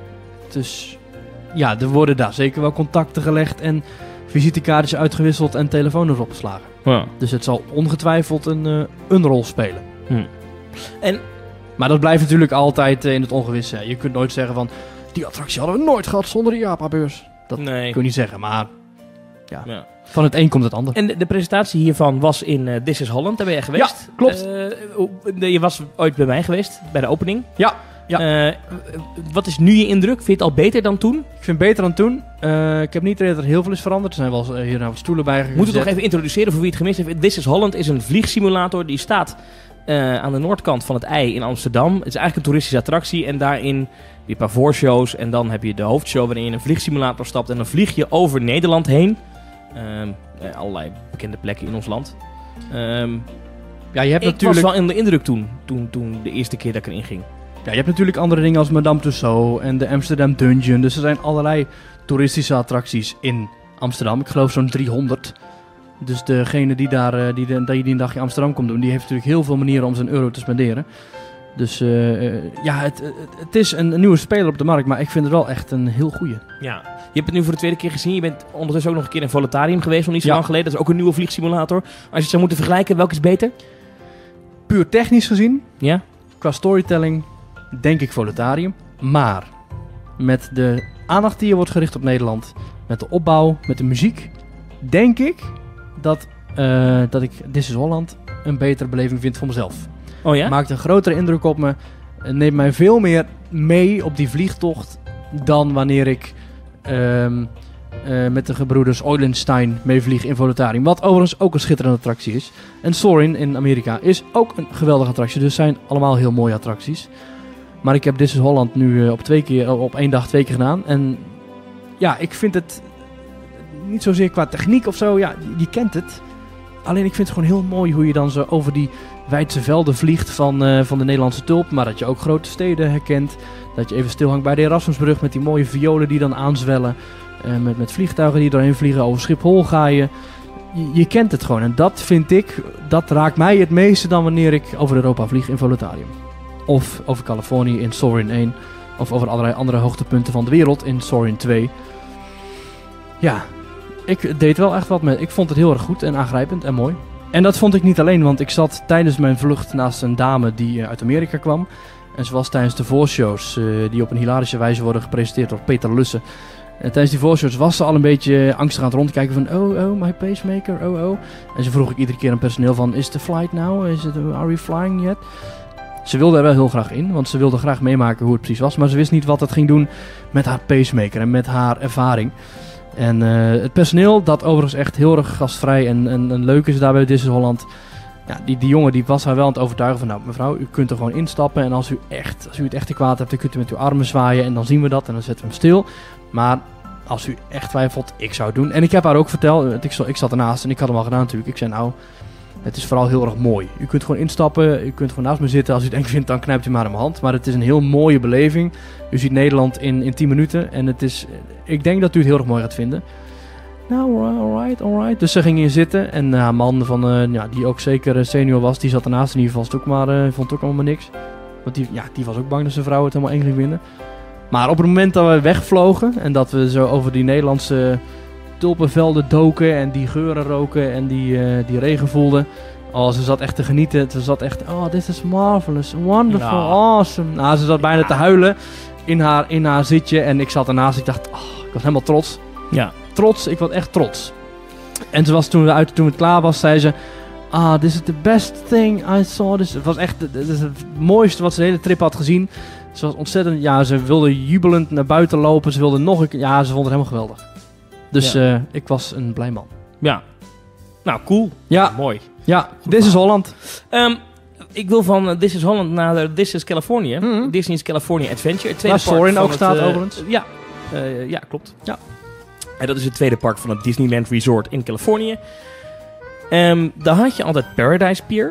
Dus ja, er worden daar zeker wel contacten gelegd en visitekaartjes uitgewisseld en telefoons opgeslagen. Ja. Dus het zal ongetwijfeld een, uh, een rol spelen. Hm. En, maar dat blijft natuurlijk altijd uh, in het ongewisse. Je kunt nooit zeggen van, die attractie hadden we nooit gehad zonder de Japa-beurs. Dat nee. kun je niet zeggen, maar ja. Ja. Van het een komt het ander. En de, de presentatie hiervan was in uh, This is Holland, daar ben je geweest. Ja, klopt. Uh, je was ooit bij mij geweest, bij de opening. Ja. Ja. Uh, wat is nu je indruk? Vind je het al beter dan toen? Ik vind het beter dan toen. Uh, ik heb niet dat er heel veel is veranderd. Er zijn wel uh, hier nou wat stoelen bij gezet. Moet het nog even introduceren voor wie het gemist heeft. This is Holland is een vliegsimulator die staat uh, aan de noordkant van het I in Amsterdam. Het is eigenlijk een toeristische attractie en daarin heb je een paar voorshows en dan heb je de hoofdshow waarin je in een vliegsimulator stapt en dan vlieg je over Nederland heen. Um, uh, allerlei bekende plekken in ons land. Um, ja, je hebt ik natuurlijk... was wel in de indruk toen, toen, toen de eerste keer dat ik erin ging. Ja, je hebt natuurlijk andere dingen als Madame Tussauds en de Amsterdam Dungeon. Dus er zijn allerlei toeristische attracties in Amsterdam. Ik geloof zo'n driehonderd. Dus degene die daar die, de, die een dagje in Amsterdam komt doen, die heeft natuurlijk heel veel manieren om zijn euro te spenderen. Dus uh, uh, ja, het, het, het is een, een nieuwe speler op de markt, maar ik vind het wel echt een heel goeie. Ja. Je hebt het nu voor de tweede keer gezien. Je bent ondertussen ook nog een keer in Voletarium geweest, nog niet zo ja. lang geleden. Dat is ook een nieuwe vliegsimulator. Als je het zou moeten vergelijken, welke is beter? Puur technisch gezien, ja? Qua storytelling, denk ik Voletarium. Maar met de aandacht die er wordt gericht op Nederland, met de opbouw, met de muziek, denk ik dat, uh, dat ik This is Holland een betere beleving vind voor mezelf. Oh ja? Maakt een grotere indruk op me. Neemt mij veel meer mee op die vliegtocht dan wanneer ik um, uh, met de gebroeders Eulenstein meevlieg in Voletarium. Wat overigens ook een schitterende attractie is. En Soarin' in Amerika is ook een geweldige attractie. Dus het zijn allemaal heel mooie attracties. Maar ik heb This is Holland nu uh, op, twee keer, op één dag twee keer gedaan. En ja, ik vind het niet zozeer qua techniek of zo. Ja, je kent het. Alleen ik vind het gewoon heel mooi hoe je dan zo over die wijdse velden vliegt van, uh, van de Nederlandse tulp. Maar dat je ook grote steden herkent. Dat je even stilhangt bij de Erasmusbrug met die mooie violen die dan aanzwellen. Uh, met, met vliegtuigen die doorheen vliegen. Over Schiphol ga je. je. Je kent het gewoon. En dat vind ik, dat raakt mij het meeste dan wanneer ik over Europa vlieg in Voletarium. Of over Californië in Soarin' één. Of over allerlei andere hoogtepunten van de wereld in Soarin' twee. Ja, ik deed wel echt wat met. Ik vond het heel erg goed en aangrijpend en mooi. En dat vond ik niet alleen, want ik zat tijdens mijn vlucht naast een dame die uh, uit Amerika kwam. En ze was tijdens de voorshows, uh, die op een hilarische wijze worden gepresenteerd door Peter Lussen. En tijdens die voorshows was ze al een beetje angstig aan het rondkijken van oh, oh, my pacemaker, oh, oh. En ze vroeg ik iedere keer aan personeel van, is the flight now? Is it, are we flying yet? Ze wilde er wel heel graag in, want ze wilde graag meemaken hoe het precies was. Maar ze wist niet wat het ging doen met haar pacemaker en met haar ervaring. En uh, het personeel, dat overigens echt heel erg gastvrij en, en, en leuk is daar bij This is Holland. Ja, die, die jongen die was haar wel aan het overtuigen van, nou mevrouw, u kunt er gewoon instappen. En als u, echt, als u het echt te kwaad hebt, dan kunt u met uw armen zwaaien en dan zien we dat en dan zetten we hem stil. Maar als u echt twijfelt, ik zou het doen. En ik heb haar ook verteld, ik, ik zat ernaast en ik had hem al gedaan natuurlijk. Ik zei nou, het is vooral heel erg mooi. U kunt gewoon instappen, u kunt gewoon naast me zitten. Als u het eng vindt, dan knijpt u maar in mijn hand. Maar het is een heel mooie beleving. U ziet Nederland in, in tien minuten en het is, ik denk dat u het heel erg mooi gaat vinden. Nou, alright, alright. Dus ze ging hier zitten en haar uh, man, van, uh, ja, die ook zeker senior was, die zat ernaast in ieder geval, ook maar, uh, vond ook allemaal niks. Want die, ja, die was ook bang dat zijn vrouw het helemaal eng ging vinden. Maar op het moment dat we wegvlogen en dat we zo over die Nederlandse tulpenvelden doken en die geuren roken en die, uh, die regen voelden. Oh, ze zat echt te genieten. Ze zat echt, oh, this is marvelous, wonderful, nou. awesome. Nou, ze zat bijna te huilen in haar, in haar zitje en ik zat ernaast. Ik dacht, oh, ik was helemaal trots. Ja. Trots, ik was echt trots. En ze was toen, we uit, toen het klaar was, zei ze, ah, this is the best thing I saw. This. Het was echt het, het, het mooiste wat ze de hele trip had gezien. Ze was ontzettend... Ja, ze wilde jubelend naar buiten lopen. Ze wilde nog een keer... Ja, ze vond het helemaal geweldig. Dus Ja. uh, ik was een blij man. Ja. Nou, cool. Ja, Mooi. ja. Dit is Holland. Um, ik wil van uh, This is Holland naar uh, This is California. Mhm. Disney's California Adventure. Het tweede Waar park Soarin van ook het, staat uh, overigens. Ja. Uh, ja, klopt. Ja. En dat is het tweede park van het Disneyland Resort in Californië. Um, daar had je altijd Paradise Pier.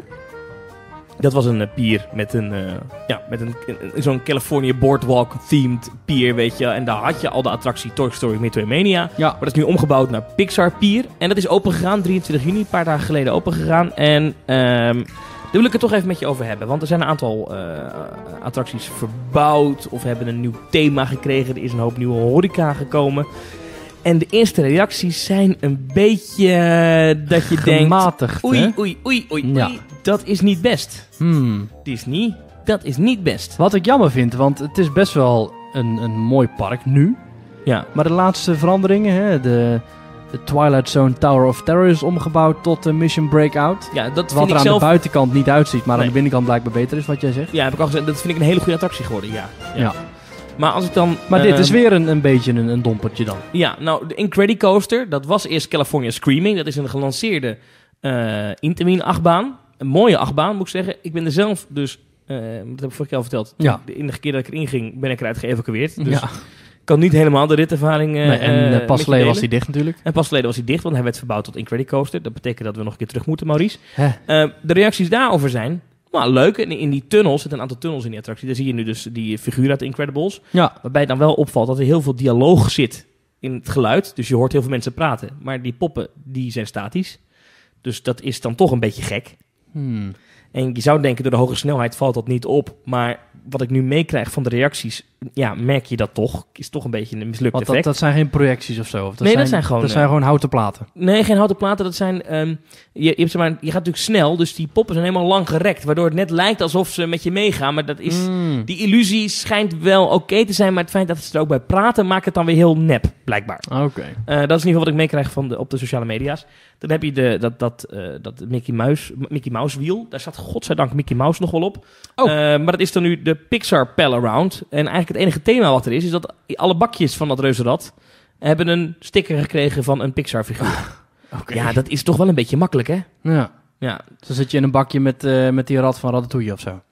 Dat was een uh, pier met een, uh, ja, met een, een zo'n California Boardwalk themed pier, weet je. En daar had je al de attractie Toy Story Midway Mania. Ja. Maar dat is nu omgebouwd naar Pixar Pier. En dat is open gegaan, drieëntwintig juni, een paar dagen geleden open gegaan. En um, daar wil ik het toch even met je over hebben. Want er zijn een aantal uh, attracties verbouwd of hebben een nieuw thema gekregen. Er is een hoop nieuwe horeca gekomen. En de eerste reacties zijn een beetje uh, dat je denkt... Gematigd, Oei, hè? oei, oei, oei, Ja. oei. Dat is niet best. Hmm. Disney, dat is niet best. Wat ik jammer vind, want het is best wel een, een mooi park nu. Ja, Maar de laatste veranderingen, hè, de, de Twilight Zone Tower of Terror is omgebouwd tot de Mission Breakout. ja dat Wat vind er ik aan zelf... de buitenkant niet uitziet, maar Nee. aan de binnenkant blijkbaar beter is, wat jij zegt. Ja, heb ik al gezegd. Dat vind ik een hele goede attractie geworden, ja. Ja. Maar als ik dan... Maar dit ehm, is weer een, een beetje een, een dompertje dan. Ja, nou, de Incredicoaster, dat was eerst California Screaming. Dat is een gelanceerde uh, Intamin achtbaan. Een mooie achtbaan, moet ik zeggen. Ik ben er zelf dus, uh, dat heb ik vorige keer al verteld. Ja. De enige keer dat ik erin ging, ben ik eruit geëvacueerd. Dus Ja. ik kan niet helemaal de ritervaring uh, Nee, en uh, uh, met pas je geleden was delen. hij dicht natuurlijk. En pas geleden was hij dicht, want hij werd verbouwd tot Incredicoaster. Dat betekent dat we nog een keer terug moeten, Maurice. Hè. Uh, de reacties daarover zijn... Nou, leuk. En in die tunnels, er zitten een aantal tunnels in die attractie. Daar zie je nu dus die figuur uit de Incredibles. Ja. Waarbij dan wel opvalt dat er heel veel dialoog zit in het geluid. Dus je hoort heel veel mensen praten. Maar die poppen, die zijn statisch. Dus dat is dan toch een beetje gek. Hmm. En je zou denken, door de hoge snelheid valt dat niet op. Maar wat ik nu meekrijg van de reacties, ja, merk je dat toch. Is toch een beetje een mislukt Want dat, effect. dat zijn geen projecties of zo. Of dat Nee, dat zijn gewoon, Dat uh, zijn gewoon houten platen. Nee, geen houten platen. Dat zijn, um, je, je, hebt, zeg maar, je gaat natuurlijk snel, dus die poppen zijn helemaal lang gerekt. Waardoor het net lijkt alsof ze met je meegaan. Maar dat is... Hmm. Die illusie schijnt wel oké te zijn, maar het feit dat ze er ook bij praten maakt het dan weer heel nep, blijkbaar. Oké. Uh, dat is in ieder geval wat ik meekrijg van de, op de sociale media's. Dan heb je de, dat, dat, uh, dat Mickey Mouse, Mickey Mouse wiel. Daar staat godzijdank Mickey Mouse nog wel op. Oh. Uh, maar dat is dan nu de Pixar Pal-Around. En eigenlijk het enige thema wat er is, is dat alle bakjes van dat reuzenrad hebben een sticker gekregen van een Pixar figuur. Oké. Ja, dat is toch wel een beetje makkelijk, hè? Ja. Ja, Dan zit je in een bakje met, uh, met die rad van Ratatouille of zo.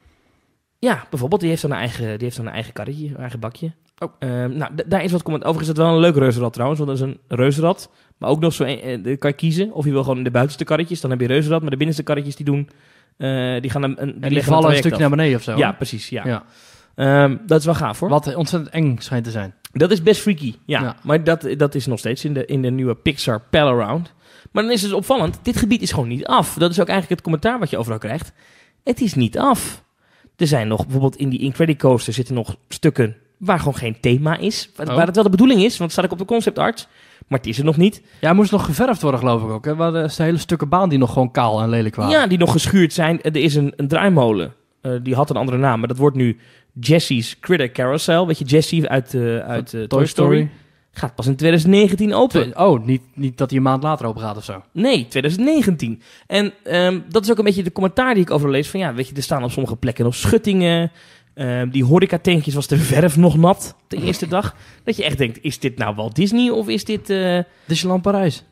ja bijvoorbeeld, die heeft dan een eigen, die heeft dan een eigen karretje, een eigen bakje. Oh. Uh, nou, d- daar is wat comment. Overigens is dat wel een leuk reuzenrad trouwens, want dat is een reuzenrad. Maar ook nog zo, een, uh, kan je kiezen of je wil gewoon de buitenste karretjes, dan heb je reuzenrad. Maar de binnenste karretjes die doen, uh, die gaan een, een, die En die leggen vallen een traject stukje af. naar beneden of zo. Ja, precies, ja. Ja. Um, dat is wel gaaf hoor. Wat ontzettend eng schijnt te zijn. Dat is best freaky, ja. Ja. Maar dat, dat is nog steeds in de, in de nieuwe Pixar Pal-Around. Maar dan is het dus opvallend, dit gebied is gewoon niet af. Dat is ook eigenlijk het commentaar wat je overal krijgt. Het is niet af. Er zijn nog, bijvoorbeeld in die Incredicoaster zitten nog stukken waar gewoon geen thema is. Waar, Oh. waar het wel de bedoeling is, want het staat ook op de concept art. Maar het is er nog niet. Ja, moest nog geverfd worden geloof ik ook. Hè? Waar er zijn hele stukken baan die nog gewoon kaal en lelijk waren. Ja, die nog geschuurd zijn. Er is een, een draaimolen. Uh, die had een andere naam, maar dat wordt nu Jessie's Critter Carousel. Weet je, Jessie uit, uh, uit uh, Toy, Toy Story. Story. Gaat pas in twintig negentien open. Oh, niet, niet dat hij een maand later open gaat of zo. Nee, twintig negentien. En um, dat is ook een beetje de commentaar die ik over lees. Van ja, weet je, er staan op sommige plekken nog schuttingen. Um, die horecatentjes was de verf nog nat de eerste dag. Dat je echt denkt, is dit nou Walt Disney of is dit... Uh... Disneyland Parijs.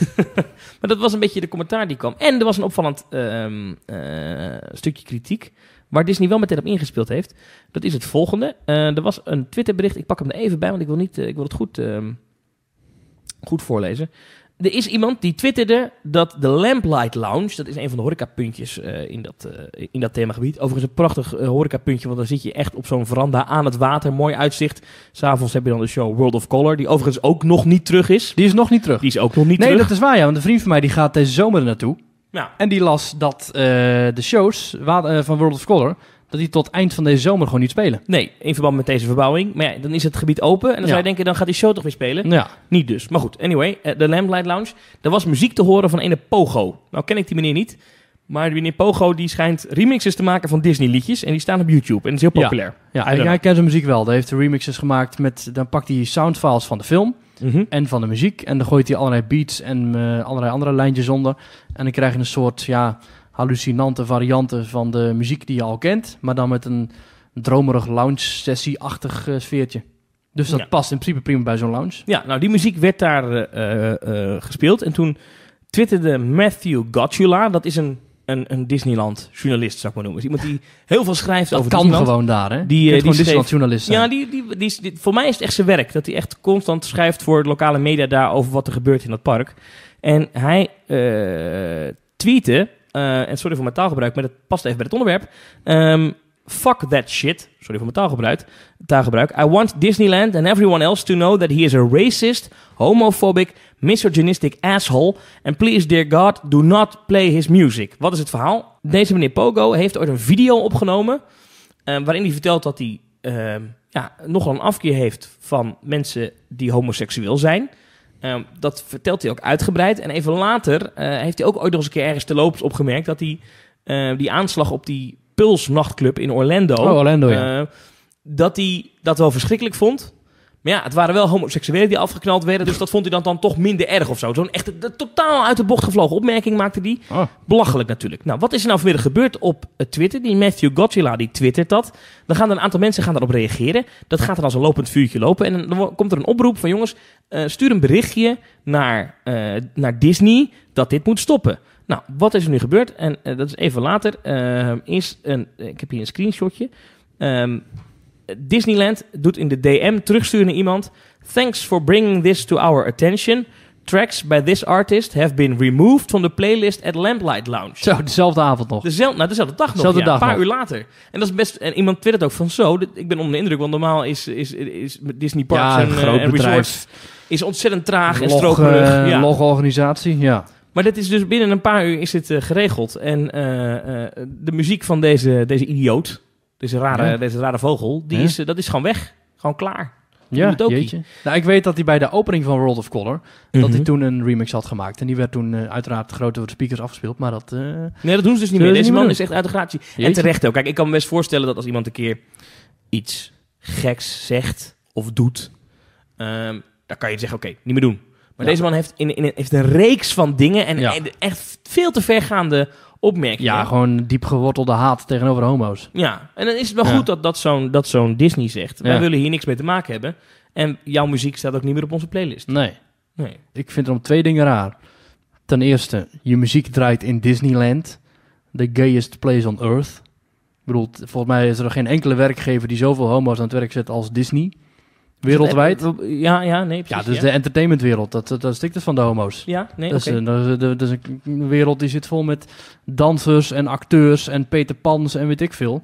Maar dat was een beetje de commentaar die kwam. En er was een opvallend um, uh, stukje kritiek. Waar Disney wel meteen op ingespeeld heeft. Dat is het volgende. Uh, er was een Twitterbericht. Ik pak hem er even bij, want ik wil, niet, uh, ik wil het goed, uh, goed voorlezen. Er is iemand die twitterde dat de Lamplight Lounge... dat is een van de horecapuntjes uh, in, dat, uh, in dat themagebied. Overigens een prachtig uh, horecapuntje... want dan zit je echt op zo'n veranda aan het water. Mooi uitzicht. S'avonds heb je dan de show World of Color... die overigens ook nog niet terug is. Die is nog niet terug. Die is ook nog niet nee, terug. dat is waar ja. Want een vriend van mij die gaat deze zomer er naartoe. Ja. En die las dat uh, de shows wa- uh, van World of Color... dat die tot eind van deze zomer gewoon niet spelen. Nee, in verband met deze verbouwing. Maar ja, dan is het gebied open. En dan Ja. zou je denken, dan gaat die show toch weer spelen. Ja. Niet dus. Maar goed, anyway. uh, De Lamplight Lounge. Er was muziek te horen van ene Pogo. Nou ken ik die meneer niet. Maar die meneer Pogo die schijnt remixes te maken van Disney liedjes. En die staan op YouTube. En dat is heel Ja. populair. Ja, I hij, don't hij kent zijn muziek wel. Hij heeft de remixes gemaakt met... Dan pakt hij soundfiles van de film Mhm. en van de muziek. En dan gooit hij allerlei beats en uh, allerlei andere lijntjes onder. En dan krijg je een soort ja, hallucinante varianten van de muziek die je al kent. Maar dan met een dromerig lounge-sessie-achtig uh, sfeertje. Dus dat Ja. past in principe prima bij zo'n lounge. Ja, nou die muziek werd daar uh, uh, gespeeld. En toen twitterde Matthew Gotula, dat is een, een, een Disneyland-journalist, zou ik maar noemen. Dus iemand die heel veel schrijft dat over kan Disneyland. gewoon daar, hè? Die, Die, uh, die gewoon die schreef- Disneyland-journalist zijn. Ja, die, die, die, die, voor mij is het echt zijn werk. Dat hij echt constant schrijft voor de lokale media daar over wat er gebeurt in dat park. En hij uh, tweette, uh, en sorry voor mijn taalgebruik, maar dat past even bij het onderwerp. Um, fuck that shit. Sorry voor mijn taalgebruik. taalgebruik. I want Disneyland and everyone else to know that he is a racist, homophobic, misogynistic asshole. And please, dear God, do not play his music. Wat is het verhaal? Deze meneer Pogo heeft ooit een video opgenomen Uh, waarin hij vertelt dat hij uh, ja, nogal een afkeer heeft van mensen die homoseksueel zijn. Uh, dat vertelt hij ook uitgebreid. En even later uh, heeft hij ook ooit nog eens een keer ergens te loops opgemerkt dat hij uh, die aanslag op die Pulse nachtclub in Orlando, Oh, Orlando, ja. uh, dat hij dat wel verschrikkelijk vond. Maar ja, het waren wel homoseksuelen die afgeknald werden, dus dat vond hij dan, dan toch minder erg of zo. Zo'n echt de, de, totaal uit de bocht gevlogen opmerking maakte hij. Oh. Belachelijk natuurlijk. Nou, wat is er nou vanmiddag gebeurd op uh, Twitter? Die Matthew Gotula, die twittert dat. Dan gaan er een aantal mensen gaan daarop reageren. Dat gaat dan als een lopend vuurtje lopen. En dan komt er een oproep van jongens, uh, stuur een berichtje naar, uh, naar Disney dat dit moet stoppen. Nou, wat is er nu gebeurd? En uh, dat is even later. Uh, is een, ik heb hier een screenshotje. Um, Disneyland doet in de D M terugsturen naar iemand. Thanks for bringing this to our attention. Tracks by this artist have been removed from the playlist at Lamplight Lounge. Zo, dezelfde avond nog. Dezelfde, nou, dezelfde dag nog, Dezelfde ja, dag een paar nog. uur later. En dat is best. En iemand twittert ook van zo. Dit, ik ben onder de indruk, want normaal is, is, is Disney Parks Ja, en, een uh, groot en bedrijf. resorts is ontzettend traag en Log, stroperig. uh, Ja. log organisatie, ja. Maar dit is dus binnen een paar uur is dit uh, geregeld. En uh, uh, de muziek van deze, deze idioot, deze rare, Ja. deze rare vogel, die Ja. is, uh, dat is gewoon weg. Gewoon klaar. Ja, het ook jeetje. Nou, ik weet dat hij bij de opening van World of Color, Mhm. dat hij toen een remix had gemaakt. En die werd toen uh, uiteraard groot door de speakers afgespeeld, maar dat... Uh, Nee, dat doen ze dus niet Zullen meer. ze Deze niet man meer is echt uit de gratie. En Jeetje. terecht ook. Kijk, ik kan me best voorstellen dat als iemand een keer iets geks zegt of doet, um, dan kan je zeggen, oké, okay, niet meer doen. Maar Ja. deze man heeft, in, in, heeft een reeks van dingen en, Ja. en echt veel te vergaande opmerkingen. ja, gewoon diep gewortelde haat tegenover homo's. Ja, en dan is het wel Ja. goed dat, dat zo'n dat zo'n Disney zegt, wij Ja. willen hier niks mee te maken hebben. En jouw muziek staat ook niet meer op onze playlist. Nee. Nee. Ik vind er om twee dingen raar. Ten eerste, je muziek draait in Disneyland. The gayest place on earth. Ik bedoel, t- volgens mij is er geen enkele werkgever die zoveel homo's aan het werk zet als Disney. Wereldwijd. Ja, ja, nee, Ja, precies. dus ja. de entertainmentwereld, dat, dat, dat stikt het van de homo's. Ja, nee, Dat oké. is, een- dat, is, dat is een wereld die zit vol met dansers en acteurs en Peter Pans en weet ik veel.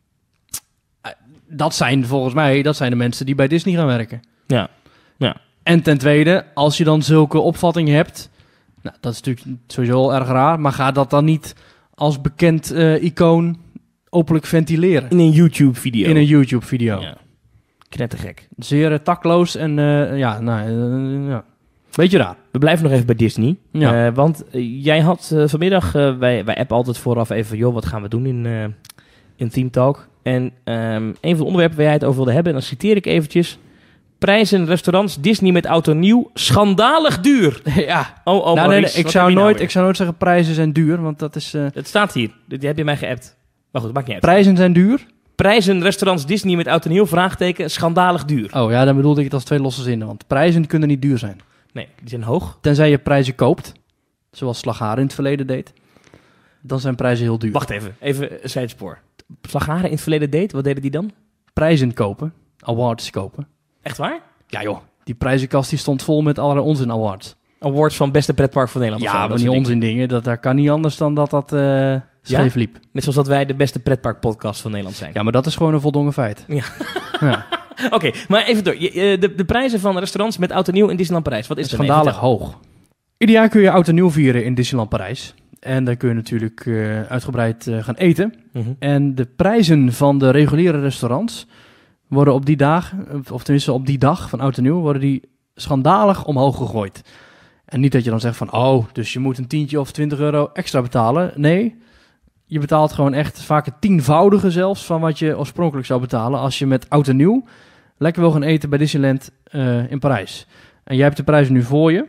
Eh, Dat zijn volgens mij, dat zijn de mensen die bij Disney gaan werken. Ja, ja. En ten tweede, als je dan zulke opvattingen hebt, nou, dat is natuurlijk sowieso al erg raar, maar ga dat dan niet als bekend eh, icoon openlijk ventileren In een YouTube-video. in een YouTube-video. Ja. Knettergek. Zeer eh, takloos en eh, ja, nou, eh, ja, beetje raar. We blijven nog even bij Disney. Ja. Eh, want eh, jij had eh, vanmiddag, eh, wij, wij appen altijd vooraf even van, joh, wat gaan we doen in, eh, in Theme Talk? En ehm, een van de onderwerpen waar jij het over wilde hebben, en dan citeer ik eventjes. Prijzen restaurants Disney met auto nieuw, schandalig duur. ja. Oh, oh, nou, nee, Maurice, nee, ik, wat zou heb je nou nooit, weer? ik zou nooit zeggen prijzen zijn duur, want dat is... eh, Het staat hier. Dit heb je mij geappt. Maar goed, maakt niet uit. prijzen zijn duur? Prijzen restaurants Disney met auto nieuw, vraagteken, schandalig duur. Oh ja, dan bedoelde ik het als twee losse zinnen, want prijzen kunnen niet duur zijn. Nee, die zijn hoog. Tenzij je prijzen koopt, zoals Slagharen in het verleden deed, dan zijn prijzen heel duur. Wacht even, even een zijspoor. Slagharen in het verleden deed, wat deden die dan? Prijzen kopen, awards kopen. Echt waar? Ja joh, die prijzenkast die stond vol met allerlei onzin awards. Awards van beste pretpark van Nederland. of zo, Ja, dat maar die soort onzin dingen, dat, dat kan niet anders dan dat dat eh scheef liep. dingen. Net zoals dat wij de beste pretpark podcast van Nederland zijn. Ja, maar dat is gewoon een voldongen feit. Ja. ja. Oké, maar even door. Je- eh, De, de prijzen van restaurants met auto nieuw in Disneyland Parijs. Wat is Het er? is Nee, schandalig vertel. hoog. Ieder jaar kun je oud en nieuw vieren in Disneyland Parijs. En dan kun je natuurlijk eh, uitgebreid eh, gaan eten. Mhm. En de prijzen van de reguliere restaurants worden op die dag, of tenminste op die dag van oud en nieuw, worden die schandalig omhoog gegooid. En niet dat je dan zegt van, oh, dus je moet een tientje of twintig euro extra betalen. Nee, je betaalt gewoon echt vaak het tienvoudige zelfs van wat je oorspronkelijk zou betalen als je met oud en nieuw lekker wil gaan eten bij Disneyland eh, in Parijs. En jij hebt de prijzen nu voor je.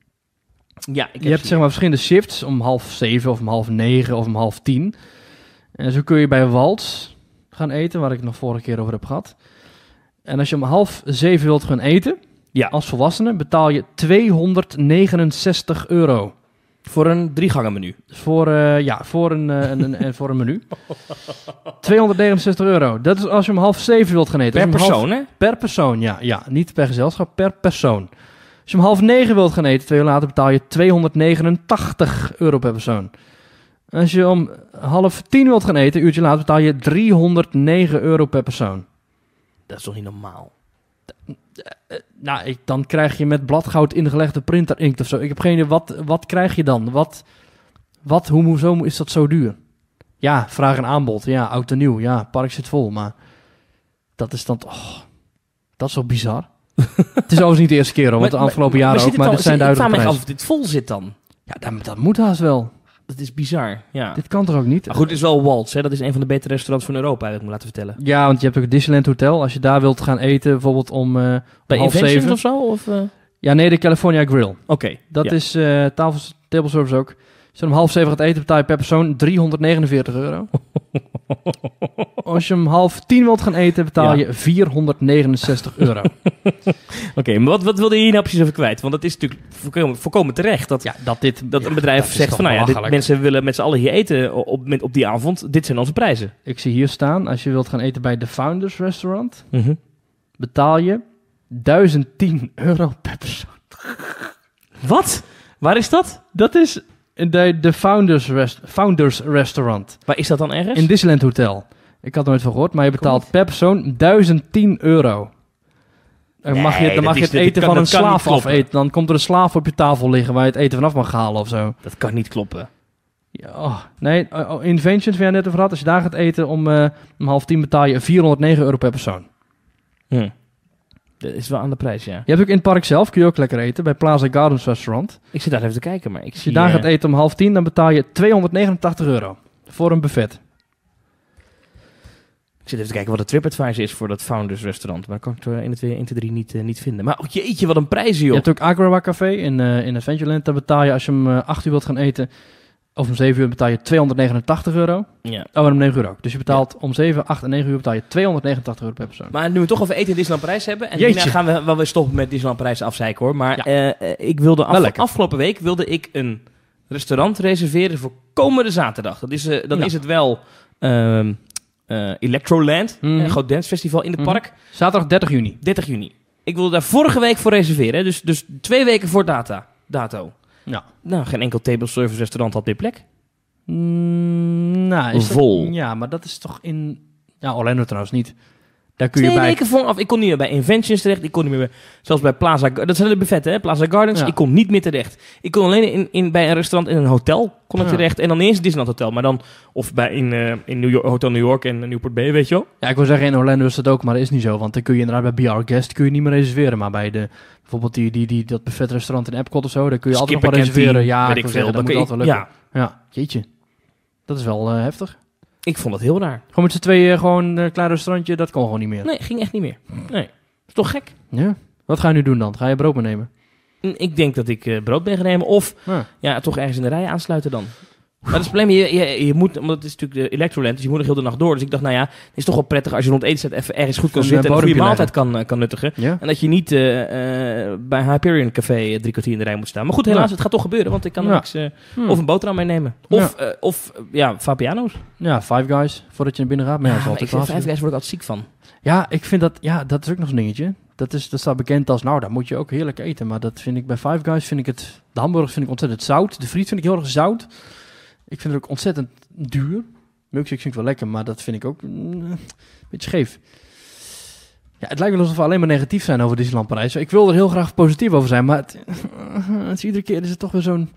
Ja, ik heb Je hebt ze zeg maar verschillende shifts om half zeven of om half negen of om half tien. En zo kun je bij Waltz, gaat gaan eten, waar ik het nog vorige keer over heb gehad. En als je om half zeven wilt gaan eten, Ja. als volwassene, betaal je tweehonderdnegenenzestig euro. Voor een drie gangen menu. Voor, uh, ja, voor een, uh, een, een, een, voor een menu. tweehonderdnegenenzestig euro. Dat is als je om half zeven wilt gaan eten. Per Dus om persoon, half, hè? Per persoon, ja, ja. Niet per gezelschap, per persoon. Als je om half negen wilt gaan eten, twee uur later, betaal je tweehonderdnegenentachtig euro per persoon. Als je om half tien wilt gaan eten, een uurtje later, betaal je driehonderdnegen euro per persoon. Dat is toch niet normaal? Nou, ik, dan krijg je met bladgoud ingelegde printer-inkt of zo. Ik heb geen idee, wat, wat krijg je dan? Wat, wat, hoe, hoezo is dat zo duur? Ja, vraag en aanbod. Ja, oud en nieuw. Ja, park zit vol, maar dat is dan... Oh, dat is wel bizar. Het is overigens niet de eerste keer, hoor, want de afgelopen jaren ook, maar al, dit zijn ik duidelijk vraag me prijzen. af of dit vol zit dan. Ja, dat, dat moet haast wel. Dat is bizar, ja. Dit kan toch ook niet? Maar goed, het is wel Waltz, hè? Dat is een van de betere restaurants van Europa, heb ik me laten vertellen. Ja, want je hebt ook het Disneyland Hotel. Als je daar wilt gaan eten, bijvoorbeeld om, uh, om Bij half Inventions zeven. of zo? Of, uh... Ja, nee, de California Grill. Oké. Okay, Dat ja. is uh, tafel, table service ook. Als je om half zeven gaat eten, betaal je per persoon driehonderdnegenenveertig euro. Als je om half tien wilt gaan eten, betaal Ja. je vierhonderdnegenenzestig euro. Oké, okay, maar wat, wat wilde je hier nou precies over kwijt? Want dat is natuurlijk voorkomen, voorkomen terecht dat, Ja, dat dit... dat ja, een bedrijf dat is zegt toch van, nou ja, dit, belachelijk. mensen willen met z'n allen hier eten op, op, op die avond. Dit zijn onze prijzen. Ik zie hier staan, als je wilt gaan eten bij The Founders Restaurant, Mm-hmm. betaal je duizend tien euro per persoon. Wat? Waar is dat? Dat is de, de Founders, Rest, Founders Restaurant Waar is dat dan ergens? in Disneyland Hotel. Ik had er nooit van gehoord, maar je betaalt per persoon duizend tien euro. Dan Nee, mag je, dan dat mag je is- het dat eten kan- van een dat kan niet slaaf kloppen. afeten. Dan komt er een slaaf op je tafel liggen waar je het eten vanaf mag halen of zo. Dat kan niet kloppen. Ja, oh, nee, oh, oh, Inventions, waar je net over had. Als je daar gaat eten om, uh, om half tien betaal je vierhonderdnegen euro per persoon. Hm. Dat is wel aan de prijs, ja. Je hebt ook in het park zelf, kun je ook lekker eten, bij Plaza Gardens Restaurant. Ik zit daar even te kijken, maar ik Als je zie... daar eh, gaat eten om half tien, dan betaal je tweehonderdnegenentachtig euro voor een buffet. Ik zit even te kijken wat de TripAdvisor is voor dat Founders restaurant. Maar dat kan ik er in de één, twee, drie niet, uh, niet vinden. Maar oh, jeetje, wat een prijzen, Je joh. hebt ook Agua Café in, uh, in Adventureland. Daar betaal je als je om uh, acht uur wilt gaan eten, of om zeven uur betaal je tweehonderdnegenentachtig euro. Ja. Oh, en om negen uur ook. Dus je betaalt om zeven, acht en negen uur betaal je tweehonderdnegenentachtig euro per persoon. Maar nu we toch over eten in Disneyland Parijs hebben. En Jeetje. daarna gaan we wel weer stoppen met Disneyland Parijs afzeiken, hoor. Maar Ja. eh, eh, ik wilde Wel af, lekker. afgelopen week wilde ik een restaurant reserveren voor komende zaterdag. Dat is, uh, dan Ja. is het wel ehm uh, Electroland, Mhm. een groot dancefestival in het Mhm. park. Zaterdag dertig juni. dertig juni. Ik wilde daar vorige week voor reserveren. Hè? Dus, dus twee weken voor data, dato. Ja. Nou, geen enkel table service restaurant had meer plek. Mm, nou, is dat- Vol. ja, maar dat is toch in... Ja, Orlando trouwens niet. Daar kun Twee je bij... weken vooraf. Ik kon niet meer bij Inventions terecht. Ik kon niet meer bij, zelfs bij Plaza... Dat zijn de buffetten, hè? Plaza Gardens. Ja. Ik kon niet meer terecht. Ik kon alleen in, in, bij een restaurant in een hotel kon ik Ja. terecht. En dan niet eens een Disneyland Hotel. Maar dan... Of bij in, uh, in New York, Hotel New York en Newport Bay, weet je wel. Ja, ik wil zeggen, in Orlando is dat ook, maar dat is niet zo. Want dan kun je inderdaad bij B R Guest kun je niet meer reserveren. Maar bij de, bijvoorbeeld die, die, die, dat buffetrestaurant in Epcot of zo, daar kun je altijd nog wel Skipper reserveren. Canteen, Ja, weet ik ik wil veel. zeggen, dat Dan moet kun altijd je- wel lukken. Ja, Ja, jeetje. Dat is wel uh, heftig. ik vond dat heel raar. Gewoon met z'n tweeën gewoon een uh, klein restaurantje, dat kon gewoon niet meer. Nee, ging echt niet meer. Nee. Is toch gek? Ja. Wat ga je nu doen dan? Ga je brood meenemen? Ik denk dat ik uh, brood ben gaan nemen. Of Ja. ja, toch ergens in de rij aansluiten dan. Maar dat is het probleem, je, je, je moet, omdat het is natuurlijk de Electroland, dus je moet nog heel de nacht door. Dus ik dacht, nou ja, het is toch wel prettig als je rond eten even ergens goed kan Een, zitten uh, en een goede bodempje maaltijd kan, uh, kan nuttigen. Ja? En dat je niet uh, uh, bij Hyperion Café uh, drie kwartier in de rij moet staan. Maar goed, helaas, Ja. het gaat toch gebeuren, want ik kan er Ja. niks, uh, Hm. of een boterham meenemen. Of, uh, of uh, ja, Fabiano's. Ja, Five Guys, voordat je naar binnen gaat. Maar ja, dat is maar altijd ik vind wel Five Guys word ik altijd ziek van. Ja, ik vind dat, ja, dat is ook nog zo'n dingetje. Dat, is, dat staat bekend als, nou, daar moet je ook heerlijk eten. Maar dat vind ik bij Five Guys, vind ik het, de hamburgers vind ik ontzettend zout. De friet vind ik heel erg zout. Ik vind het ook ontzettend duur. Milkshake vind ik wel lekker, maar dat vind ik ook mm, een beetje scheef. Ja, het lijkt wel alsof we alleen maar negatief zijn over Disneyland Parijs. Ik wil er heel graag positief over zijn, maar het, het is iedere keer is het toch weer zo'n,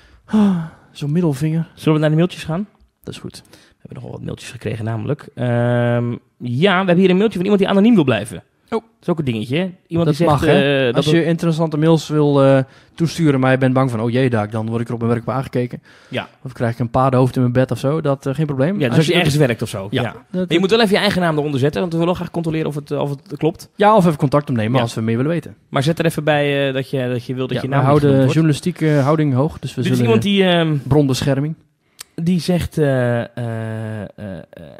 zo'n middelvinger. Zullen we naar de mailtjes gaan? Dat is goed. We hebben nog wel wat mailtjes gekregen namelijk. Um, ja, we hebben hier een mailtje van iemand die anoniem wil blijven. Oh. Dat is ook een dingetje, hè? Iemand Dat die zegt... mag, hè? uh, Als dat je interessante mails wil uh, toesturen, maar je bent bang van, oh jee, daar, dan word ik er op mijn werk op aangekeken. Ja. Of krijg ik een paardenhoofd in mijn bed of zo, dat uh, geen probleem. Ja, dus als je ergens werkt of zo. Ja. Ja. Dat- Maar je moet wel even je eigen naam eronder zetten, want we willen graag controleren of het, of het klopt. ja, of even contact opnemen Ja. als we meer willen weten. Maar zet er even bij uh, dat, je, dat je wil dat Ja, je we naam niet genoemd houden wordt. journalistieke houding hoog, dus we Dit is zullen iemand die... Um, bronbescherming. die zegt... Uh, uh, uh, uh,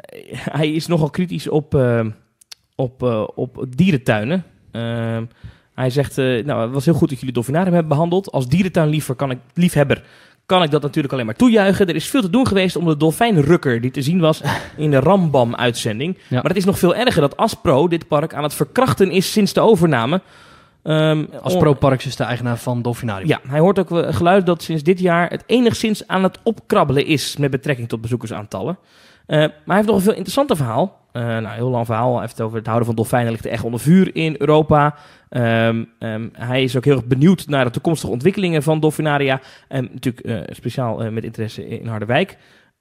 hij is nogal kritisch op, uh, op, uh, op dierentuinen. Uh, hij zegt... Uh, nou, het was heel goed dat jullie dolfinarium hebben behandeld. Als dierentuinliefhebber kan ik, liefhebber, kan ik dat natuurlijk alleen maar toejuichen. Er is veel te doen geweest om de dolfijnrukker die te zien was in de Rambam-uitzending. Ja. Maar het is nog veel erger dat Aspro dit park aan het verkrachten is sinds de overname. Um, Aspro Parks is de eigenaar van Dolfinarium. Ja, hij hoort ook geluid dat sinds dit jaar het enigszins aan het opkrabbelen is met betrekking tot bezoekersaantallen. Uh, maar hij heeft nog een veel interessanter verhaal. Uh, nou, een heel lang verhaal. Hij heeft het over het houden van dolfijnen ligt er echt onder vuur in Europa. Um, um, hij is ook heel erg benieuwd naar de toekomstige ontwikkelingen van dolfinaria. En natuurlijk uh, speciaal uh, met interesse in Harderwijk.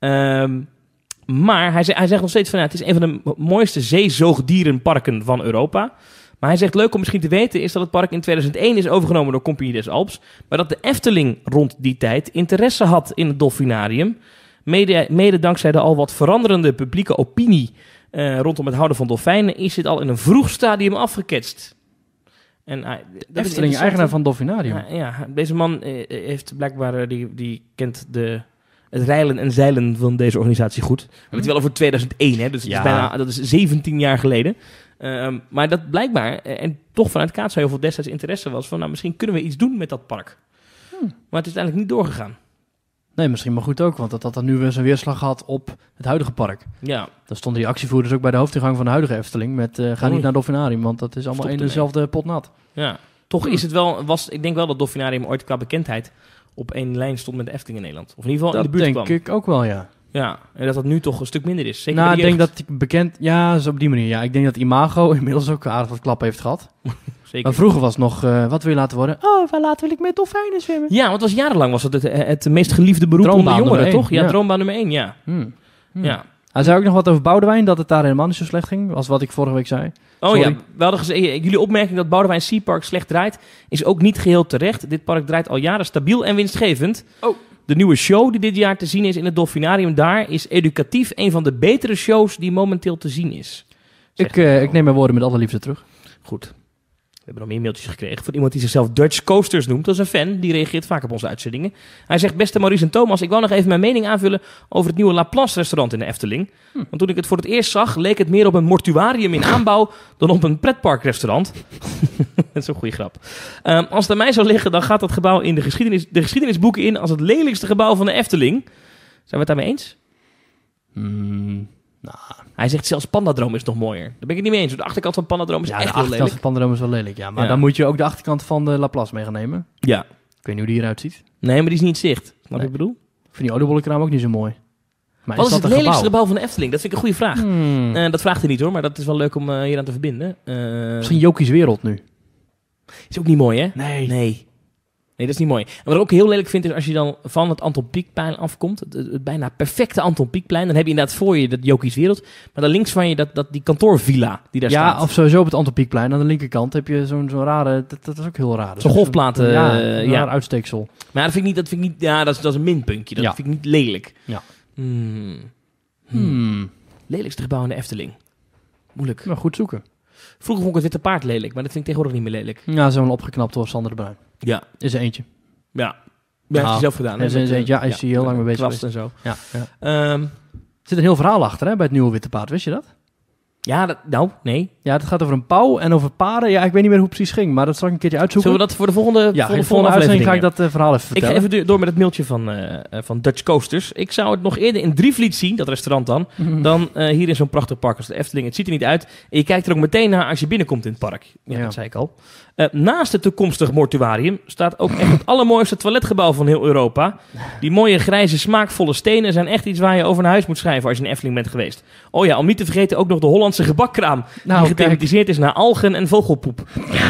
Um, maar hij, hij zegt nog steeds van ja, het is een van de mooiste zeezoogdierenparken van Europa. Maar hij zegt, leuk om misschien te weten, is dat het park in tweeduizend één is overgenomen door Compagnie des Alps. Maar dat de Efteling rond die tijd interesse had in het dolfinarium. Mede, mede dankzij de al wat veranderende publieke opinie uh, rondom het houden van dolfijnen is dit al in een vroeg stadium afgeketst. En, uh, de Efteling, eigenaar van Dolfinarium. Ja, ja, deze man uh, heeft blijkbaar, uh, die, die kent de... het reilen en zeilen van deze organisatie goed. We hm. hebben het wel over tweeduizend één, hè? Dus het ja. is bijna, dat is zeventien jaar geleden. Um, maar dat blijkbaar, en toch vanuit Kaatsheuvel destijds interesse was van, nou, misschien kunnen we iets doen met dat park. Hm. Maar het is uiteindelijk niet doorgegaan. Nee, misschien maar goed ook, want dat had dan nu weer zijn weerslag gehad op het huidige park. Ja. Daar stonden die actievoerders ook bij de hoofdingang van de huidige Efteling met uh, ga niet naar Dolfinarium, want dat is allemaal in dezelfde pot nat. Ja, toch hm. is het wel, was, ik denk wel dat Dolfinarium ooit qua bekendheid op één lijn stond met de Efteling in Nederland. Of in ieder geval dat in de buurt kwam. kwam. Dat denk ik ook wel, ja. Ja, en dat dat nu toch een stuk minder is. Zeker nou, ik denk dat ik bekend... Ja, zo op die manier. Ja, ik denk dat Imago inmiddels ook aardig wat klap heeft gehad. Zeker. Maar vroeger was het nog... Uh, wat wil je laten worden? Oh, waar later wil ik met dolfijnen zwemmen. Ja, want het was jarenlang was het het, het meest geliefde beroep onder jongeren, toch? Ja, ja, droombaan nummer één, ja. Hmm. Hmm. ja. Hij zei ook nog wat over Boudewijn, dat het daar helemaal niet zo slecht ging. Als wat ik vorige week zei. Oh Sorry. ja, we hadden gezegd, jullie opmerking dat Boudewijn Sea Park slecht draait, is ook niet geheel terecht. Dit park draait al jaren stabiel en winstgevend. Oh. De nieuwe show die dit jaar te zien is in het Dolfinarium daar is educatief een van de betere shows die momenteel te zien is. Ik, uh, ik neem mijn woorden met alle liefde terug. Goed. We hebben nog meer mailtjes gekregen van iemand die zichzelf Dutch Coasters noemt. Dat is een fan, die reageert vaak op onze uitzendingen. Hij zegt, beste Maurice en Thomas, ik wou nog even mijn mening aanvullen over het nieuwe Laplace restaurant in de Efteling. Hm. Want toen ik het voor het eerst zag, leek het meer op een mortuarium in aanbouw dan op een pretparkrestaurant. Dat is een goede grap. Um, als het aan mij zou liggen, dan gaat dat gebouw in de, geschiedenis, de geschiedenisboeken in als het lelijkste gebouw van de Efteling. Zijn we het daarmee eens? Hmm. Nou. Hij zegt zelfs Pandadroom is nog mooier. Daar ben ik het niet mee eens. De achterkant van Pandadroom is ja, echt heel lelijk. de achterkant van Pandadroom is wel lelijk, ja. Maar ja. dan moet je ook de achterkant van de Laplace meegenemen. Ja. Ik weet niet hoe die eruit ziet. Nee, maar die is niet zicht. Wat nee. ik bedoel? Ik vind die oliebollenkraam ook niet zo mooi. Maar Wat is, is dat het lelijkste gebouw? gebouw van de Efteling? Dat vind ik een goede vraag. Hmm. Uh, dat vraagt hij niet hoor, maar dat is wel leuk om uh, hier aan te verbinden. Uh, Misschien Jokies Wereld nu. Is ook niet mooi, hè? Nee. Nee. Nee, dat is niet mooi. En wat ik ook heel lelijk vind, is als je dan van het Anton Pieckplein afkomt, het, het, het bijna perfecte Anton Pieckplein, dan heb je inderdaad voor je dat Jokies Wereld, maar dan links van je dat, dat die kantoorvilla die daar ja, staat. Ja, of sowieso op het Anton Pieckplein. Aan de linkerkant heb je zo'n zo'n rare, dat, dat is ook heel raar. Zo'n golfplaten. Zo, ja, uh, een ja. raar uitsteeksel. Maar dat vind ik niet, dat vind ik niet, ja, dat is, dat is een minpuntje. Dat ja. vind ik niet lelijk. Ja. Hmm. Hmm. Hmm. Lelijkste gebouw in de Efteling. Moeilijk. Maar goed zoeken. Vroeger vond ik het Witte Paard lelijk, maar dat vind ik tegenwoordig niet meer lelijk. Ja, zo'n opgeknapt door Sander de Bruin. Ja. Is er eentje. Ja. Ja, heeft hij zelf gedaan. Hè? Is er eentje, ja, is hij heel lang mee bezig geweest. En zo. Ja, ja. Um, er zit een heel verhaal achter, hè, bij het nieuwe Witte Paard. Wist je dat? Ja, dat, nou, nee. Ja, het gaat over een pauw en over paarden. Ja, ik weet niet meer hoe het precies ging, maar dat zal ik een keertje uitzoeken. Zullen we dat voor de volgende, ja, volgende, volgende, volgende uitzending ga ik dat uh, verhaal even vertellen. Ik ga even door met het mailtje van, uh, van Dutch Coasters. Ik zou het nog eerder in Drievliet zien, dat restaurant dan, dan uh, hier in zo'n prachtig park als de Efteling. Het ziet er niet uit. En je kijkt er ook meteen naar als je binnenkomt in het park. Ja, ja. Dat zei ik al. Uh, naast het toekomstig mortuarium staat ook echt het allermooiste toiletgebouw van heel Europa. Die mooie grijze smaakvolle stenen zijn echt iets waar je over naar huis moet schrijven als je in Efteling bent geweest. Oh ja, om niet te vergeten ook nog de Hollandse gebakkraam. Nou, die gethematiseerd is naar algen en vogelpoep.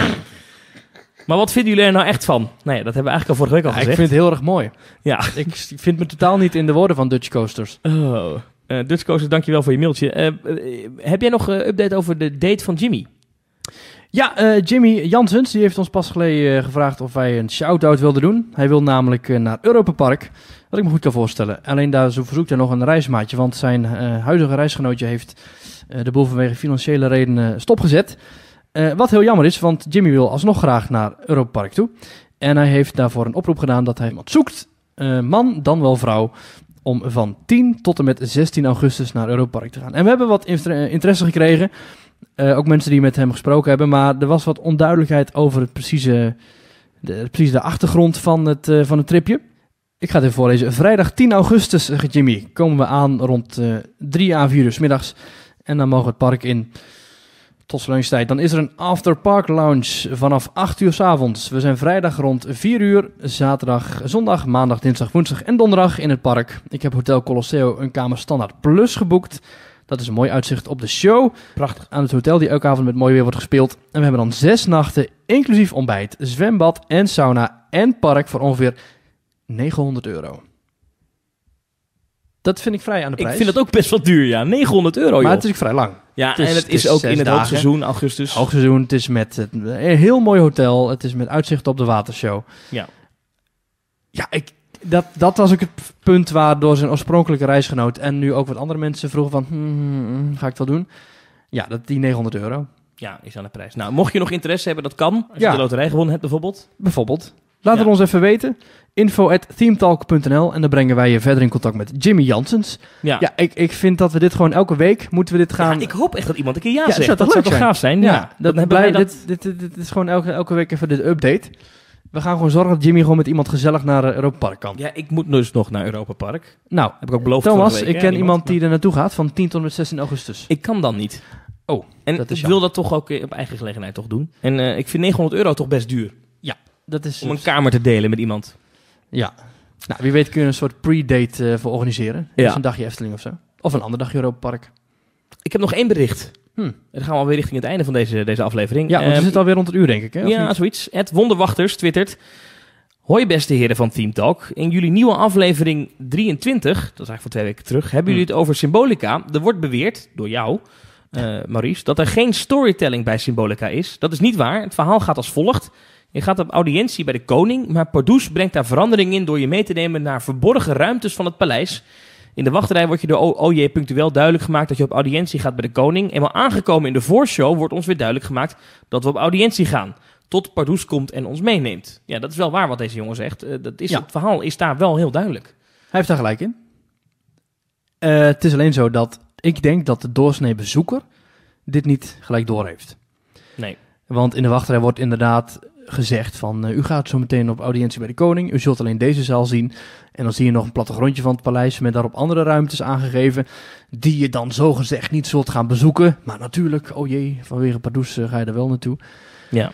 Maar wat vinden jullie er nou echt van? Nou ja, dat hebben we eigenlijk al vorige week al ja, gezegd. Ik vind het heel erg mooi. Ja. Ik vind me totaal niet in de woorden van Dutch Coasters. Oh. Uh, Dutch Coasters, dankjewel voor je mailtje. Uh, uh, heb jij nog een uh, update over de date van Jimmy? Ja, uh, Jimmy Janssens die heeft ons pas geleden uh, gevraagd of wij een shout-out wilden doen. Hij wil namelijk uh, naar Europa Park, wat ik me goed kan voorstellen. Alleen daar zo verzoekt hij nog een reismaatje, want zijn uh, huidige reisgenootje heeft uh, de boel vanwege financiële redenen stopgezet. Uh, wat heel jammer is, want Jimmy wil alsnog graag naar Europa Park toe. En hij heeft daarvoor een oproep gedaan dat hij iemand zoekt, uh, man dan wel vrouw, om van tien tot en met zestien augustus naar Europa Park te gaan. En we hebben wat inter- interesse gekregen. Uh, ook mensen die met hem gesproken hebben. Maar er was wat onduidelijkheid over het precieze, de, precies de achtergrond van het, uh, van het tripje. Ik ga het even voorlezen. Vrijdag tien augustus, zegt Jimmy, komen we aan rond uh, drie à vier uur 's middags. En dan mogen we het park in tot lunchtijd. Dan is er een afterpark lounge vanaf acht uur 's avonds. We zijn vrijdag rond vier uur, zaterdag, zondag, maandag, dinsdag, woensdag en donderdag in het park. Ik heb Hotel Colosseo een kamer standaard plus geboekt. Dat is een mooi uitzicht op de show. Prachtig. Aan het hotel die elke avond met mooi weer wordt gespeeld. En we hebben dan zes nachten, inclusief ontbijt, zwembad en sauna en park voor ongeveer negenhonderd euro. Dat vind ik vrij aan de prijs. Ik vind dat ook best wel duur, ja. negenhonderd euro, joh. Maar het is ook vrij lang. Ja, het is, en het, het is, is ook zes in het dagen. hoogseizoen, augustus. Hoogseizoen, het is met het, een heel mooi hotel. Het is met uitzicht op de watershow. Ja. Ja, ik, dat, dat was ook het punt waardoor zijn oorspronkelijke reisgenoot en nu ook wat andere mensen vroegen van, hmm, hmm, ga ik het wel doen? Ja, dat die negenhonderd euro. Ja, is aan de prijs. Nou, mocht je nog interesse hebben, dat kan. Als Ja. je de loterij gewonnen hebt bijvoorbeeld. Bijvoorbeeld. Laat Ja. het ons even weten. info at themetalk punt n l en dan brengen wij je verder in contact met Jimmy Janssens. Ja. Ja, ik, ik vind dat we dit gewoon elke week moeten we dit gaan... Ja, ik hoop echt dat iemand een keer ja, Ja, zegt. zou toch dat leuk zou toch zijn? gaaf zijn? Ja, Ja, dat, dan hebben blij, wij dat... dit, dit, dit, dit is gewoon elke, elke week even dit update. We gaan gewoon zorgen dat Jimmy gewoon met iemand gezellig naar uh, Europa Park kan. Ja, ik moet dus nog naar Europa Park. Nou, Heb ik ook beloofd Thomas, vorige week, ik hè, ken iemand die er naartoe gaat van tien tot en met zestien augustus. Ik kan dan niet. Oh, En dat is ik jammer. wil dat toch ook eh, op eigen gelegenheid toch doen. En uh, ik vind negenhonderd euro toch best duur. Dat is Om een kamer te delen met iemand. Ja. Nou, wie weet kun je een soort pre-date uh, voor organiseren. Ja. Dus een dagje Efteling of zo. Of een ander dagje Europa Park. Ik heb nog één bericht. Hm. En dan gaan we alweer richting het einde van deze, deze aflevering. Ja, want we Ehm, zitten alweer rond het uur, denk ik. Hè? Of Ja, niet? zoiets. Het Wonderwachters twittert. Hoi beste heren van Team Talk. In jullie nieuwe aflevering drieëntwintig, dat is eigenlijk van twee weken terug, hebben jullie het over Symbolica. Er wordt beweerd, door jou, uh, Maurice, dat er geen storytelling bij Symbolica is. Dat is niet waar. Het verhaal gaat als volgt. Je gaat op audiëntie bij de koning, maar Pardoes brengt daar verandering in door je mee te nemen naar verborgen ruimtes van het paleis. In de wachtrij wordt je door O- OJ punctueel duidelijk gemaakt dat je op audiëntie gaat bij de koning. Eenmaal aangekomen in de voorshow wordt ons weer duidelijk gemaakt dat we op audiëntie gaan. Tot Pardoes komt en ons meeneemt. Ja, dat is wel waar wat deze jongen zegt. Uh, dat is, Ja. Het verhaal is daar wel heel duidelijk. Hij heeft daar gelijk in. Uh, het is alleen zo dat ik denk dat de doorsnee bezoeker dit niet gelijk doorheeft. Nee. Want in de wachtrij wordt inderdaad gezegd van... Uh, u gaat zo meteen op audiëntie bij de koning. U zult alleen deze zaal zien. En dan zie je nog een plattegrondje van het paleis... met daarop andere ruimtes aangegeven... die je dan zogezegd niet zult gaan bezoeken. Maar natuurlijk, oh jee, vanwege Pardoes uh, ga je er wel naartoe. Ja.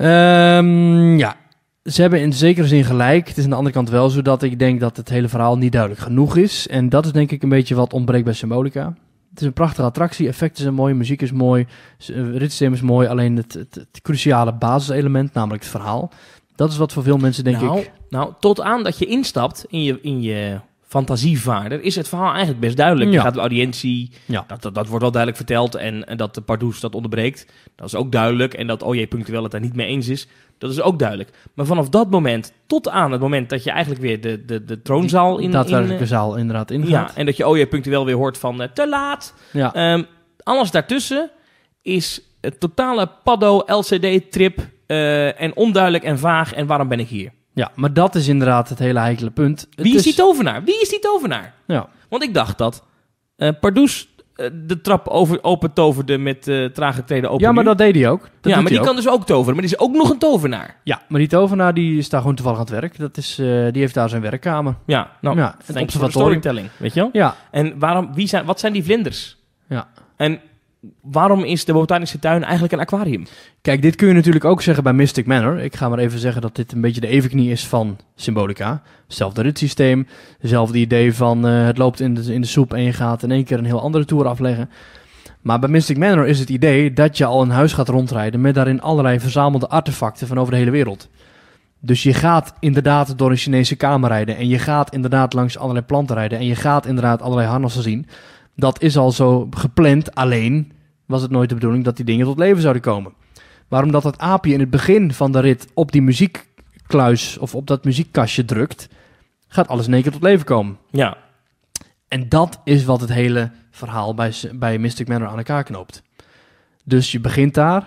Um, ja, ze hebben in zekere zin gelijk. Het is aan de andere kant wel zo dat ik denk dat het hele verhaal niet duidelijk genoeg is. En dat is denk ik een beetje wat ontbreekt bij Symbolica. Het is een prachtige attractie, effecten zijn mooi, muziek is mooi, uh, ritssysteem is mooi. Alleen het, het, het cruciale basiselement, namelijk het verhaal. Dat is wat voor veel mensen denk nou, ik... Nou, tot aan dat je instapt in je, in je fantasievaarder, is het verhaal eigenlijk best duidelijk. Ja. Je gaat op audiëntie, Ja. dat, dat, dat wordt wel duidelijk verteld. En, en dat de Pardoes dat onderbreekt, dat is ook duidelijk. En dat O J punctueel het daar niet mee eens is, dat is ook duidelijk. Maar vanaf dat moment tot aan het moment dat je eigenlijk weer de, de, de troonzaal in... daadwerkelijke in, zaal inderdaad ingaat. Ja, en dat je O J punctueel weer hoort van uh, te laat. Ja. Um, alles daartussen is een totale paddo L C D-trip uh, en onduidelijk en vaag. En waarom ben ik hier? ja, maar dat is inderdaad het hele heikele punt. Het Wie is die tovenaar? Wie is die tovenaar? Ja. Want ik dacht dat uh, Pardoes uh, de trap over, open toverde met uh, trage treden open. ja, maar nu. dat deed hij ook. Dat ja, doet maar hij die ook. kan dus ook toveren. Maar die is ook nog een tovenaar. Ja, maar die tovenaar die is daar gewoon toevallig aan het werk. Dat is, uh, die heeft daar zijn werkkamer. Ja, nou, Ja, ja, het het voor de observatorium. storytelling, weet je wel? Ja, En waarom, wie zijn, wat zijn die vlinders? ja. En waarom is de botanische tuin eigenlijk een aquarium? Kijk, dit kun je natuurlijk ook zeggen bij Mystic Manor. Ik ga maar even zeggen dat dit een beetje de evenknie is van Symbolica. Hetzelfde ritssysteem, hetzelfde idee van uh, het loopt in de, in de soep en je gaat in één keer een heel andere tour afleggen. Maar bij Mystic Manor is het idee dat je al een huis gaat rondrijden met daarin allerlei verzamelde artefacten van over de hele wereld. Dus je gaat inderdaad door een Chinese kamer rijden en je gaat inderdaad langs allerlei planten rijden en je gaat inderdaad allerlei harnassen zien. Dat is al zo gepland, alleen was het nooit de bedoeling dat die dingen tot leven zouden komen. Maar omdat dat aapje in het begin van de rit op die muziekkluis of op dat muziekkastje drukt, gaat alles in één keer tot leven komen. Ja, En dat is wat het hele verhaal bij, bij Mystic Manor aan elkaar knoopt. Dus je begint daar,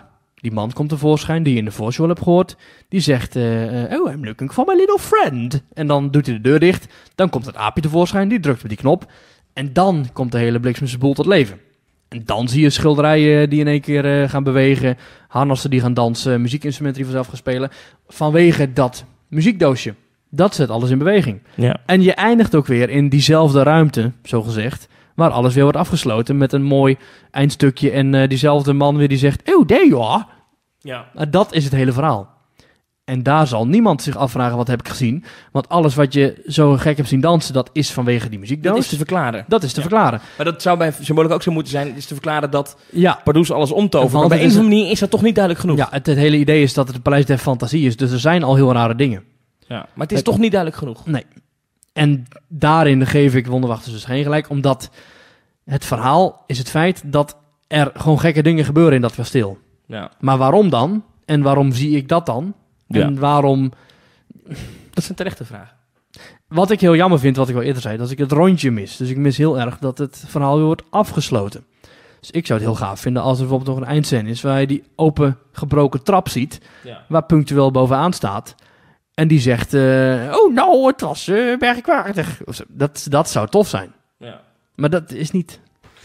Die man komt tevoorschijn die je in de voorshow hebt gehoord. Die zegt, uh, uh, oh, I'm looking for my little friend. En dan doet hij de deur dicht. Dan komt het aapje tevoorschijn, die drukt op die knop. En dan komt de hele bliksemse boel tot leven. En dan zie je schilderijen die in één keer uh, gaan bewegen. Harnassen die gaan dansen. Muziekinstrumenten die vanzelf gaan spelen. Vanwege dat muziekdoosje. Dat zet alles in beweging. Ja. En je eindigt ook weer in diezelfde ruimte, zogezegd, waar alles weer wordt afgesloten met een mooi eindstukje. En uh, diezelfde man weer die zegt, oh, there you are. Ja. Nou, dat is het hele verhaal. En daar zal niemand zich afvragen, wat heb ik gezien? Want alles wat je zo gek hebt zien dansen, dat is vanwege die muziekdoos. Dat is te verklaren. Dat is te Ja. verklaren. Maar dat zou bij Symbolica ook zo moeten zijn. Het is te verklaren dat Ja, Pardoes alles omtovert. Maar Want bij een het of is andere manier is dat toch niet duidelijk genoeg. ja het, het hele idee is dat het het Paleis der Fantasie is. Dus er zijn al heel rare dingen. Ja. Maar het is Het- toch niet duidelijk genoeg. Nee. En daarin geef ik Wonderwachters dus geen gelijk. Omdat het verhaal is het feit dat er gewoon gekke dingen gebeuren in dat kasteel. Ja. Maar waarom dan? En waarom zie ik dat dan? En Ja. waarom... Dat zijn terechte vragen. Wat ik heel jammer vind, wat ik al eerder zei, dat ik het rondje mis. Dus ik mis heel erg dat het verhaal weer wordt afgesloten. Dus ik zou het heel gaaf vinden als er bijvoorbeeld nog een eindscène is waar je die open gebroken trap ziet, Ja. waar punctueel bovenaan staat. En die zegt, eh, oh nou, het was uh, merkwaardig. Of zo. Dat, dat zou tof zijn. Ja. Maar dat is niet...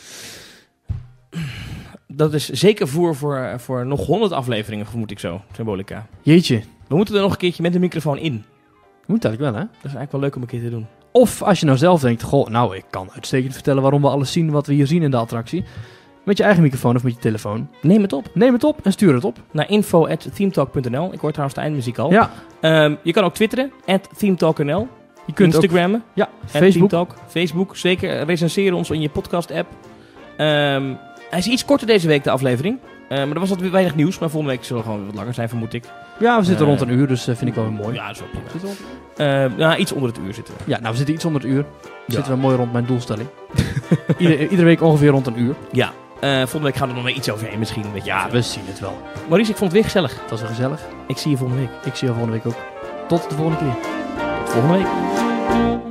Dat is zeker voor, voor, voor nog honderd afleveringen, vermoed ik zo, Symbolica. Jeetje, We moeten er nog een keertje met de microfoon in. moet dat wel, hè? Dat is eigenlijk wel leuk om een keer te doen. Of als je nou zelf denkt, goh, nou, ik kan uitstekend vertellen waarom we alles zien wat we hier zien in de attractie. Met je eigen microfoon of met je telefoon. Neem het op. Neem het op en stuur het op. Naar info at themetalk punt n l. Ik hoor trouwens de eindmuziek al. Ja, Ehm, je kan ook twitteren, at themetalk punt n l. je kunt ook... Instagrammen, Ja, at Facebook. Themetalk. Facebook, zeker. Recenseren ons in je podcast-app. Ehm, hij is iets korter deze week, de aflevering. Uh, maar er was wat weinig nieuws. Maar volgende week zullen we gewoon wat langer zijn, vermoed ik. Ja, we zitten Eh, rond een uur, dus uh, vind ik wel mooi. Ja, dat is wel prima. Zitten we op? Uh, nou, iets onder het uur zitten we. Ja, nou, we zitten iets onder het uur. Ja. Zitten we mooi rond mijn doelstelling. Ieder, iedere week ongeveer rond een uur. Ja. Uh, volgende week gaan we er nog weer iets overheen misschien. Weet je Ja, wel. we zien het wel. Maurice, ik vond het weer gezellig. Dat was wel gezellig. Ik zie je volgende week. Ik zie je volgende week ook. Tot de volgende keer. Tot volgende week.